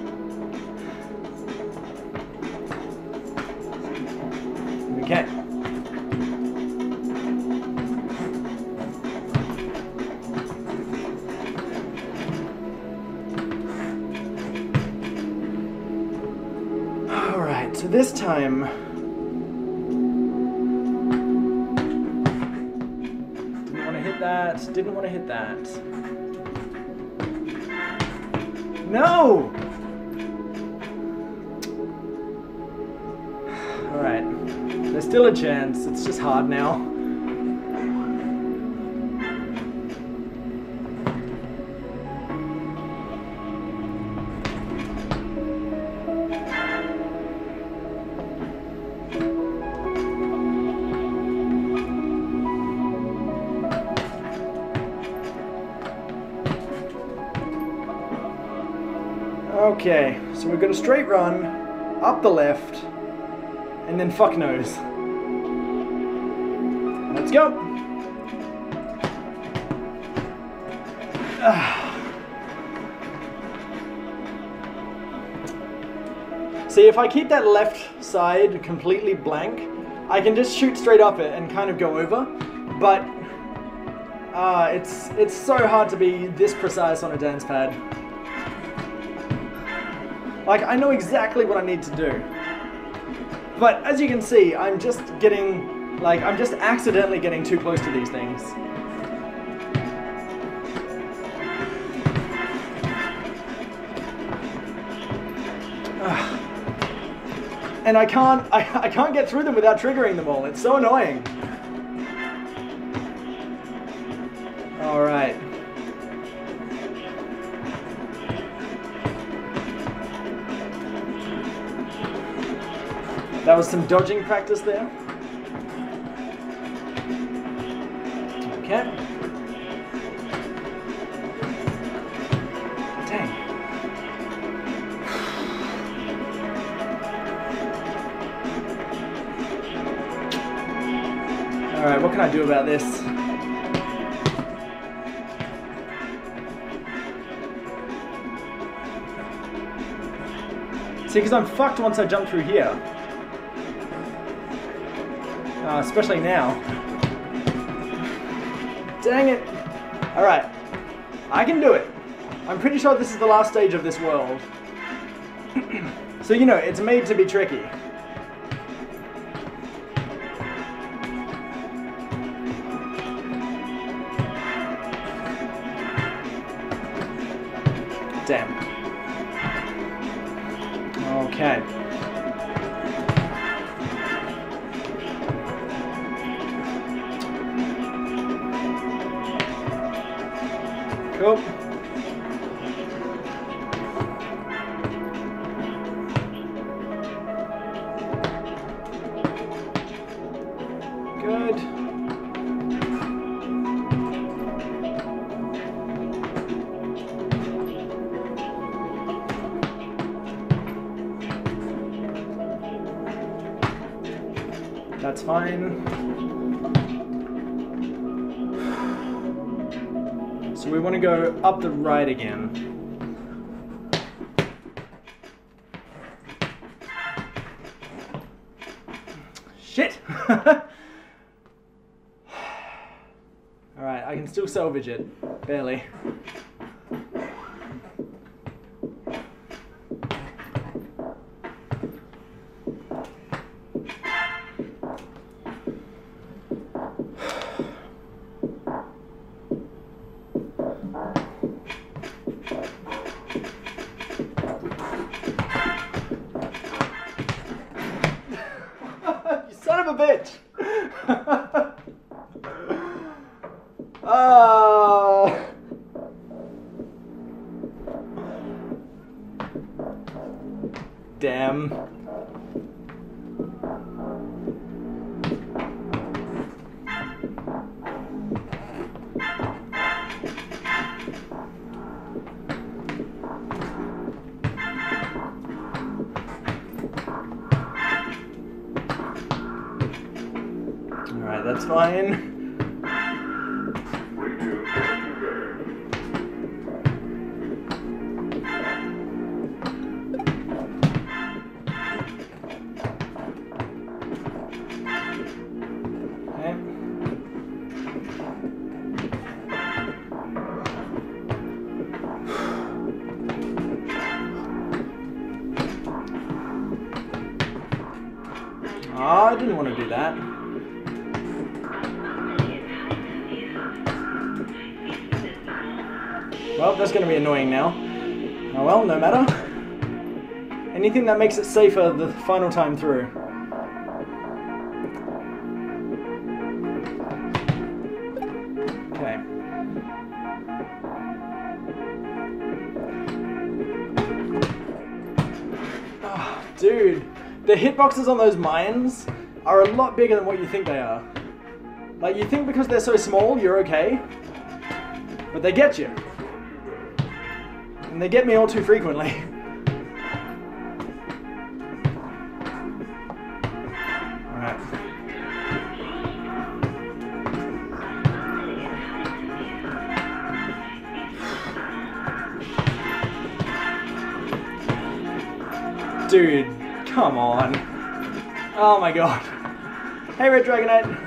[SPEAKER 1] Okay. All right, so this time didn't want to hit that, didn't want to hit that. No! Alright. There's still a chance. It's just hard now. Okay, so we've got a straight run, up the left, and then fuck knows. Let's go! See, if I keep that left side completely blank, I can just shoot straight up it and kind of go over, but uh, it's, it's so hard to be this precise on a dance pad. Like, I know exactly what I need to do. But as you can see, I'm just getting, like, I'm just accidentally getting too close to these things. Ugh. And I can't, I, I can't get through them without triggering them all. It's so annoying. All right. That was some dodging practice there. Okay. Dang. Alright, what can I do about this? See, because I'm fucked once I jump through here. Uh, especially now. Dang it. Alright. I can do it. I'm pretty sure this is the last stage of this world. So, you know, it's made to be tricky. Damn. Okay. Cool. that's fine. So we want to go up the right again. Shit! Alright, I can still salvage it. Barely. Son of a bitch! Ah. Damn. Alright, that's fine. Oh, I didn't want to do that. Well, that's going to be annoying now. Oh well, no matter. Anything that makes it safer the final time through. Okay. Oh, dude. The hitboxes on those mines are a lot bigger than what you think they are. Like, you think because they're so small, you're okay. But they get you. And they get me all too frequently. Alright. Dude. Come on. Oh my god. Hey, Red Dragonite.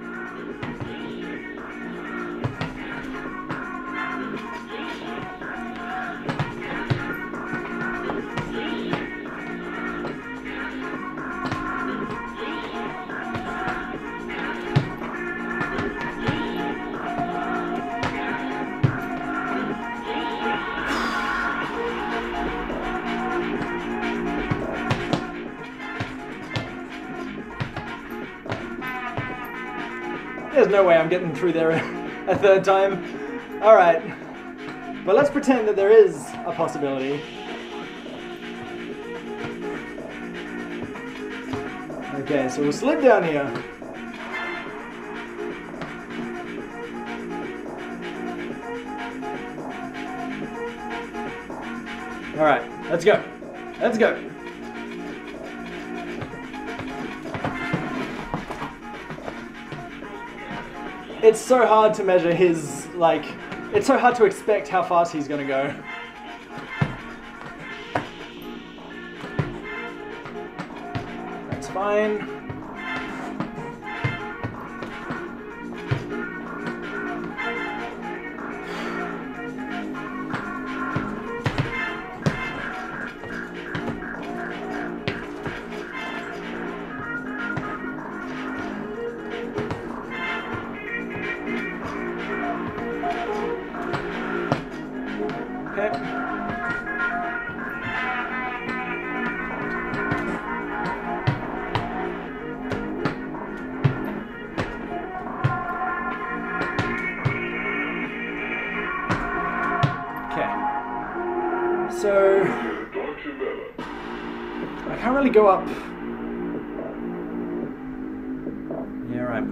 [SPEAKER 1] There's no way I'm getting through there a third time. Alright. But let's pretend that there is a possibility. Okay, so we'll slip down here. Alright, let's go. Let's go. It's so hard to measure his, like, it's so hard to expect how fast he's gonna go. That's fine. So, I can't really go up. Yeah, right.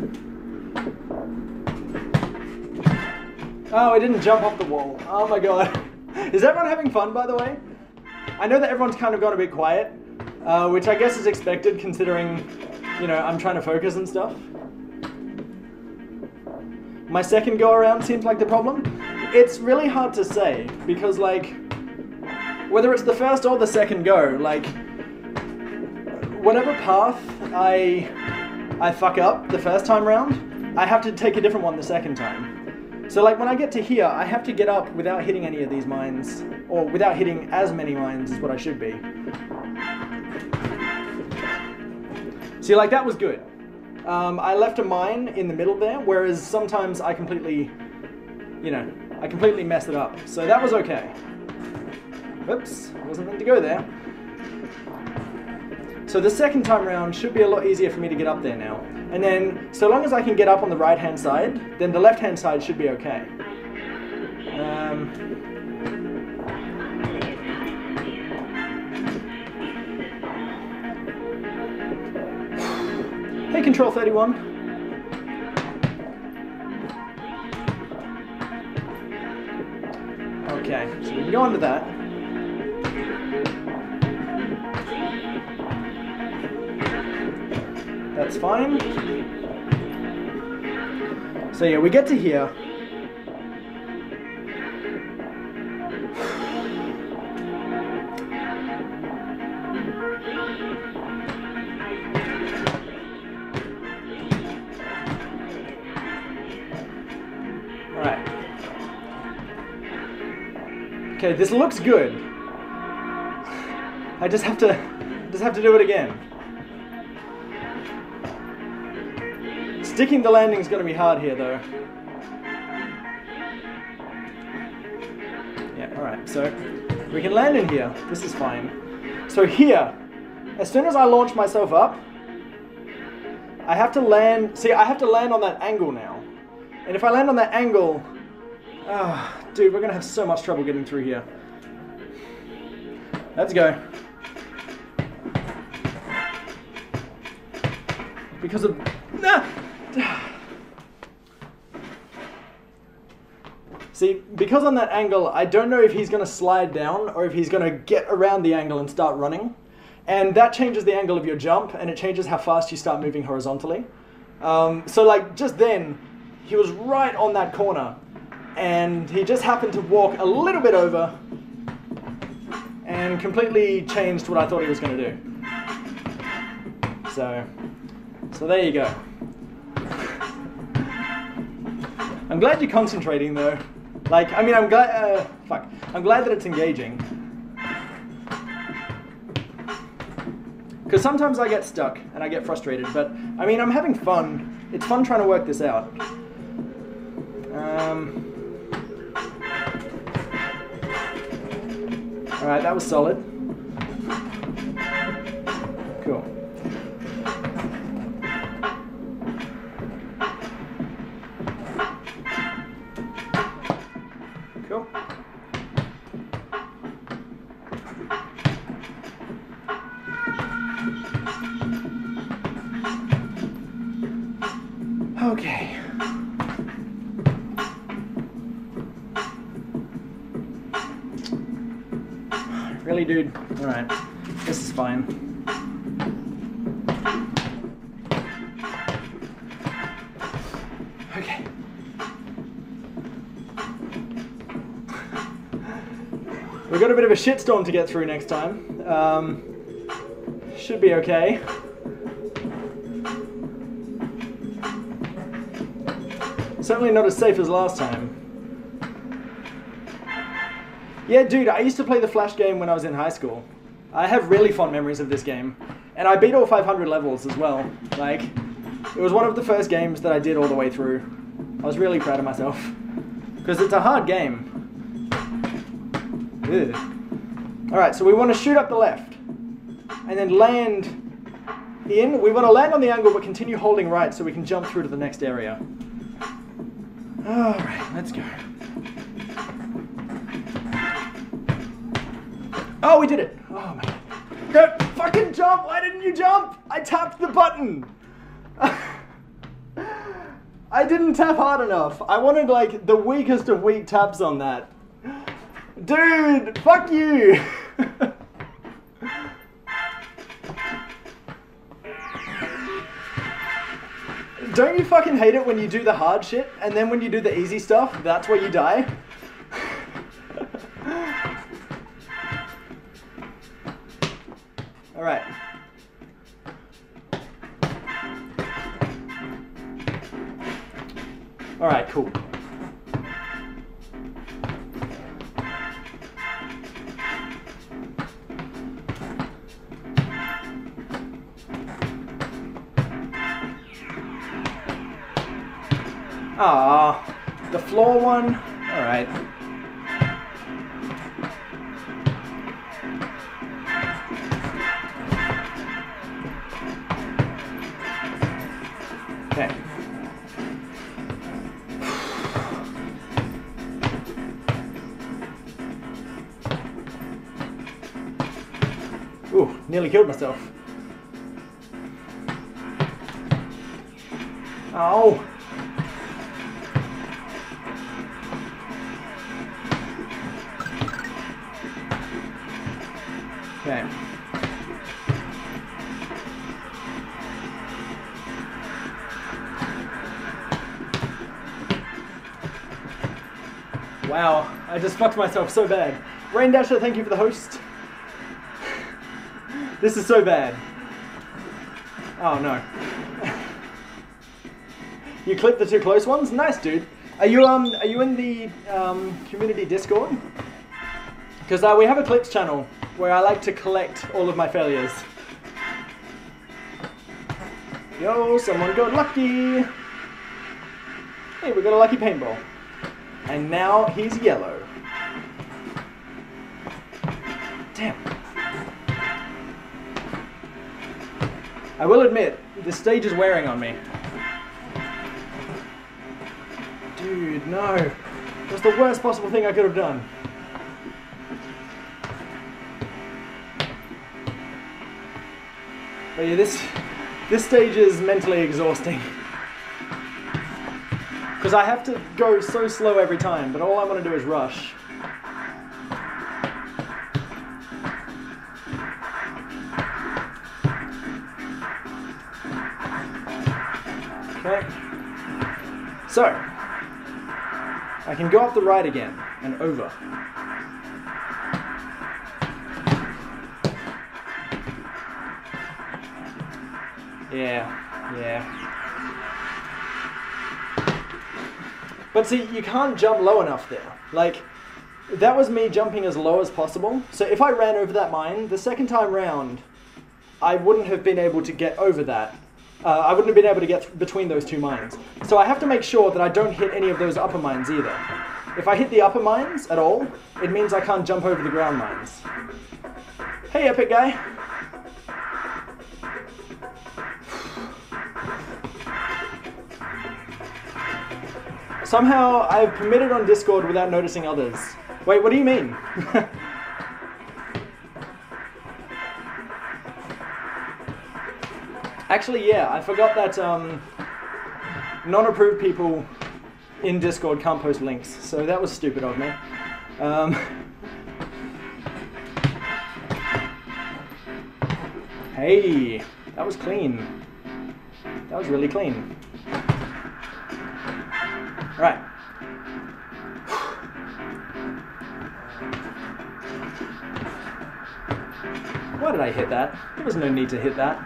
[SPEAKER 1] Oh, I didn't jump off the wall. Oh my god. Is everyone having fun, by the way? I know that everyone's kind of gone a bit quiet, uh, which I guess is expected considering you know, I'm trying to focus and stuff. My second go around seems like the problem. It's really hard to say because, like, whether it's the first or the second go, like, whatever path I I fuck up the first time round, I have to take a different one the second time. So, like, when I get to here, I have to get up without hitting any of these mines, or without hitting as many mines as what I should be. See, like, that was good. Um, I left a mine in the middle there, whereas sometimes I completely, you know, I completely mess it up. So that was okay. Oops, wasn't meant to go there. So the second time round should be a lot easier for me to get up there now. And then, so long as I can get up on the right-hand side, then the left-hand side should be okay. Um, hey, Control thirty-one. Okay, so we can go into that. That's fine. So yeah, we get to here. Alright. Okay, this looks good. I just have to just have to do it again. Sticking the landing is going to be hard here, though. Yeah, alright, so we can land in here. This is fine. So here, as soon as I launch myself up, I have to land... See, I have to land on that angle now. And if I land on that angle... Oh, dude, we're going to have so much trouble getting through here. Let's go. Because of... Nah! See, because on that angle, I don't know if he's going to slide down or if he's going to get around the angle and start running. And that changes the angle of your jump, and it changes how fast you start moving horizontally. Um, so, like, just then, he was right on that corner, and he just happened to walk a little bit over and completely changed what I thought he was going to do. So, so there you go. I'm glad you're concentrating, though. Like, I mean, I'm glad, uh, fuck. I'm glad that it's engaging. Because sometimes I get stuck and I get frustrated, but, I mean, I'm having fun. It's fun trying to work this out. Um, Alright, that was solid. Cool. Cool. Okay. Really, dude? Alright. This is fine. Okay. We've got a bit of a shitstorm to get through next time. Um, should be okay. Certainly not as safe as last time. Yeah, dude, I used to play the Flash game when I was in high school. I have really fond memories of this game. And I beat all five hundred levels as well. Like, it was one of the first games that I did all the way through. I was really proud of myself. Because it's a hard game. Ugh. Alright, so we want to shoot up the left. And then land in. We want to land on the angle but continue holding right so we can jump through to the next area. Alright, let's go. Oh, we did it! Oh my god. Go, fucking jump! Why didn't you jump? I tapped the button! I didn't tap hard enough. I wanted, like, the weakest of weak taps on that. Dude, fuck you! don't you fucking hate it when you do the hard shit, and then when you do the easy stuff, that's where you die? Alright. Alright, cool. Ah, the floor one. All right. Okay. Ooh, nearly killed myself. Oh. Okay. Wow, I just fucked myself so bad. Rain Dasher, thank you for the host. This is so bad. Oh no. You clipped the two close ones? Nice, dude. Are you um are you in the um community Discord? Because uh, we have a clips channel where I like to collect all of my failures. Yo, someone got lucky. Hey, we got a lucky paintball. And now he's yellow. Damn. I will admit, the stage is wearing on me. Dude, no. That's the worst possible thing I could have done. But yeah, this, this stage is mentally exhausting. Because I have to go so slow every time, but all I want to do is rush. Okay. So, I can go up the right again, and over. Yeah, yeah. But see, you can't jump low enough there. Like, that was me jumping as low as possible. So if I ran over that mine, the second time round, I wouldn't have been able to get over that. Uh, I wouldn't have been able to get between those two mines. So I have to make sure that I don't hit any of those upper mines either. If I hit the upper mines at all, it means I can't jump over the ground mines. Hey, epic guy. Somehow I've permitted on Discord without noticing others. Wait, what do you mean? Actually, yeah, I forgot that um, non-approved people in Discord can't post links, so that was stupid of me. Um, hey, that was clean. That was really clean. Right. Why did I hit that? There was no need to hit that.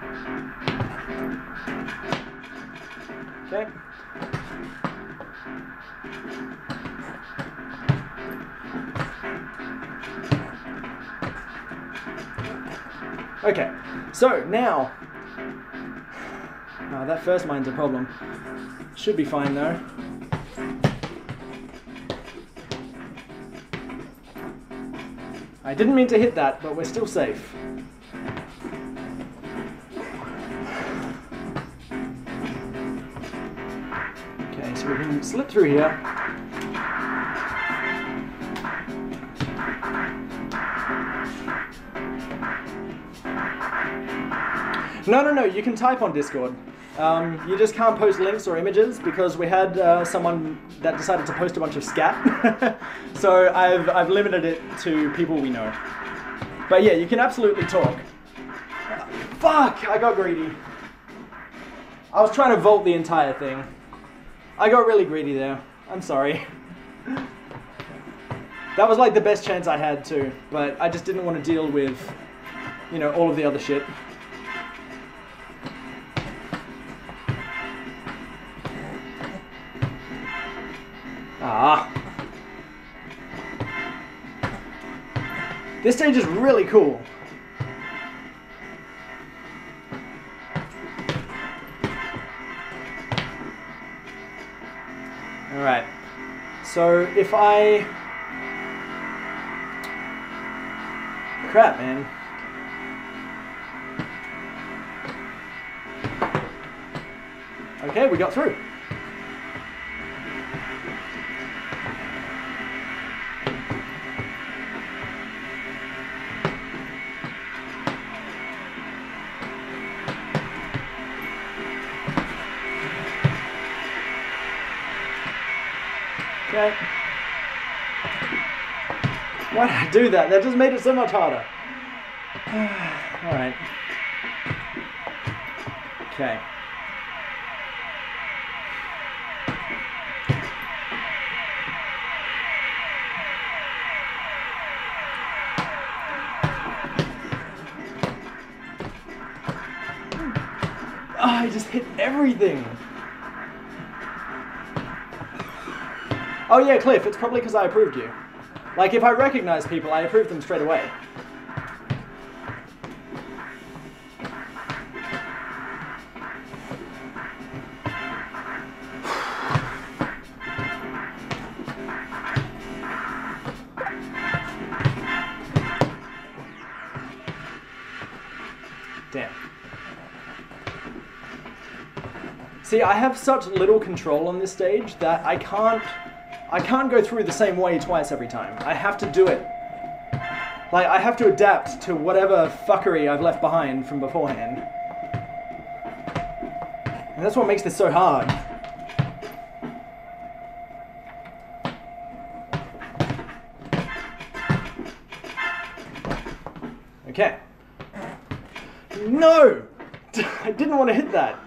[SPEAKER 1] Okay. Okay, so now, oh, that first mine's a problem. Should be fine though. I didn't mean to hit that, but we're still safe. Okay, so we can slip through here. No, no, no, you can type on Discord. Um, you just can't post links or images because we had uh, someone that decided to post a bunch of scat. So I've, I've limited it to people we know. But yeah, you can absolutely talk. Uh, fuck, I got greedy. I was trying to vault the entire thing. I got really greedy there. I'm sorry. That was like the best chance I had too, but I just didn't want to deal with, you know, all of the other shit. Ah. This stage is really cool. Alright. So if I... Crap, man. Okay, we got through. Okay. Why did I do that? That just made it so much harder. Alright. Okay. Oh, I just hit everything. Oh yeah, Cliff, it's probably because I approved you. Like, if I recognize people, I approve them straight away. Damn. See, I have such little control on this stage that I can't... I can't go through the same way twice every time. I have to do it. Like, I have to adapt to whatever fuckery I've left behind from beforehand. And that's what makes this so hard. Okay. No! I didn't want to hit that.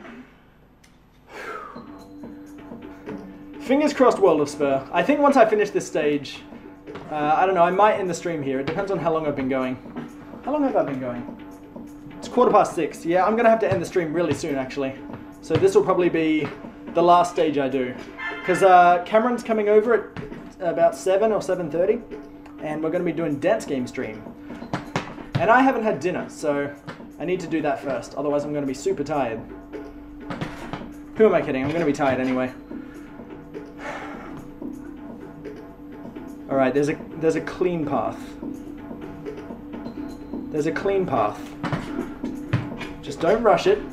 [SPEAKER 1] Fingers crossed, World of Spur. I think once I finish this stage, uh, I don't know, I might end the stream here. It depends on how long I've been going. How long have I been going? It's quarter past six. Yeah, I'm going to have to end the stream really soon, actually. So this will probably be the last stage I do. Because uh, Cameron's coming over at about seven or seven thirty, and we're going to be doing Dance Game stream. And I haven't had dinner, so I need to do that first. Otherwise, I'm going to be super tired. Who am I kidding? I'm going to be tired anyway. Alright, there's a there's a clean path. There's a clean path. Just don't rush it.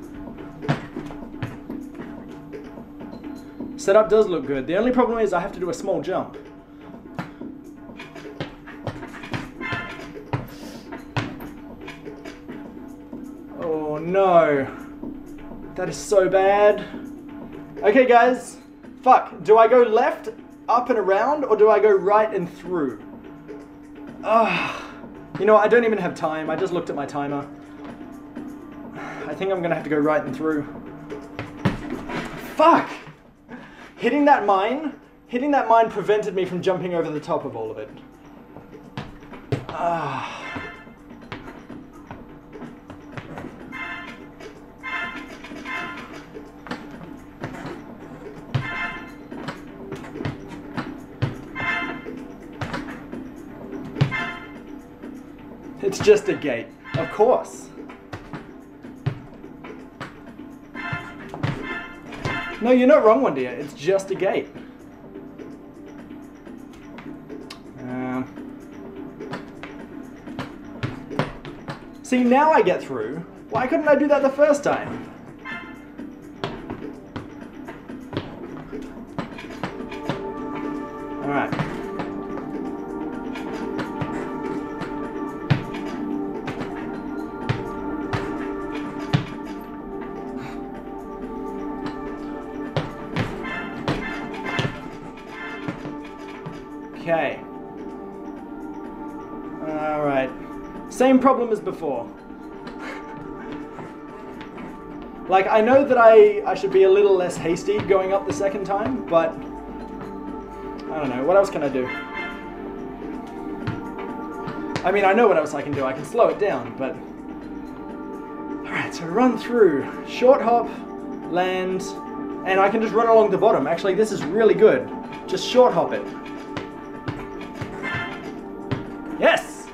[SPEAKER 1] Setup does look good. The only problem is I have to do a small jump. Oh no. That is so bad. Okay guys. Fuck. Do I go left? Up and around, or do I go right and through? Ah, you know what, I don't even have time. I just looked at my timer. I think I'm gonna have to go right and through. Fuck! Hitting that mine, hitting that mine prevented me from jumping over the top of all of it. Ah. It's just a gate, of course. No, you're not wrong, one dear. It's just a gate. Um, see, now I get through. Why couldn't I do that the first time? All right. Okay. Alright. Same problem as before. Like, I know that I, I should be a little less hasty going up the second time, but I don't know, what else can I do? I mean, I know what else I can do, I can slow it down, but... Alright, so run through, short hop, land, and I can just run along the bottom. Actually, this is really good. Just short hop it. Yes!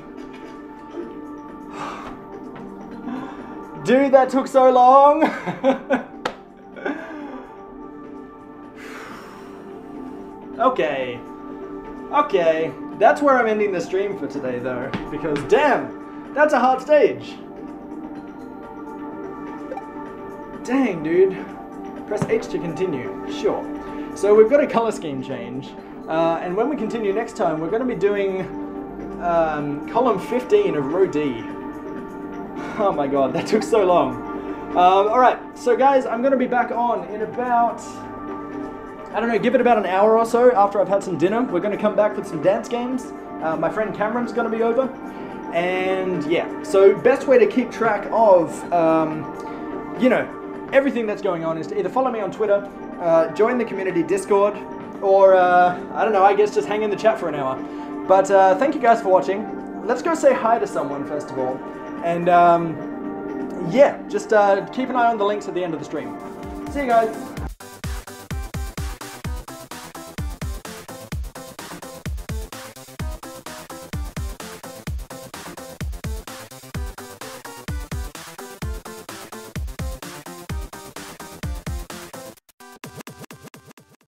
[SPEAKER 1] Dude, that took so long! Okay. Okay. That's where I'm ending the stream for today, though. Because, damn! That's a hard stage! Dang, dude. Press H to continue. Sure. So we've got a color scheme change. Uh, and when we continue next time, we're going to be doing um, column fifteen of row D. Oh my god, that took so long. Um, Alright, so guys, I'm going to be back on in about, I don't know, give it about an hour or so after I've had some dinner. We're going to come back with some dance games. Uh, my friend Cameron's going to be over. And yeah, so best way to keep track of, um, you know, everything that's going on is to either follow me on Twitter, uh, join the community Discord, or, uh, I don't know, I guess just hang in the chat for an hour. But uh, thank you guys for watching. Let's go say hi to someone first of all. And um, yeah, just uh, keep an eye on the links at the end of the stream. See you guys.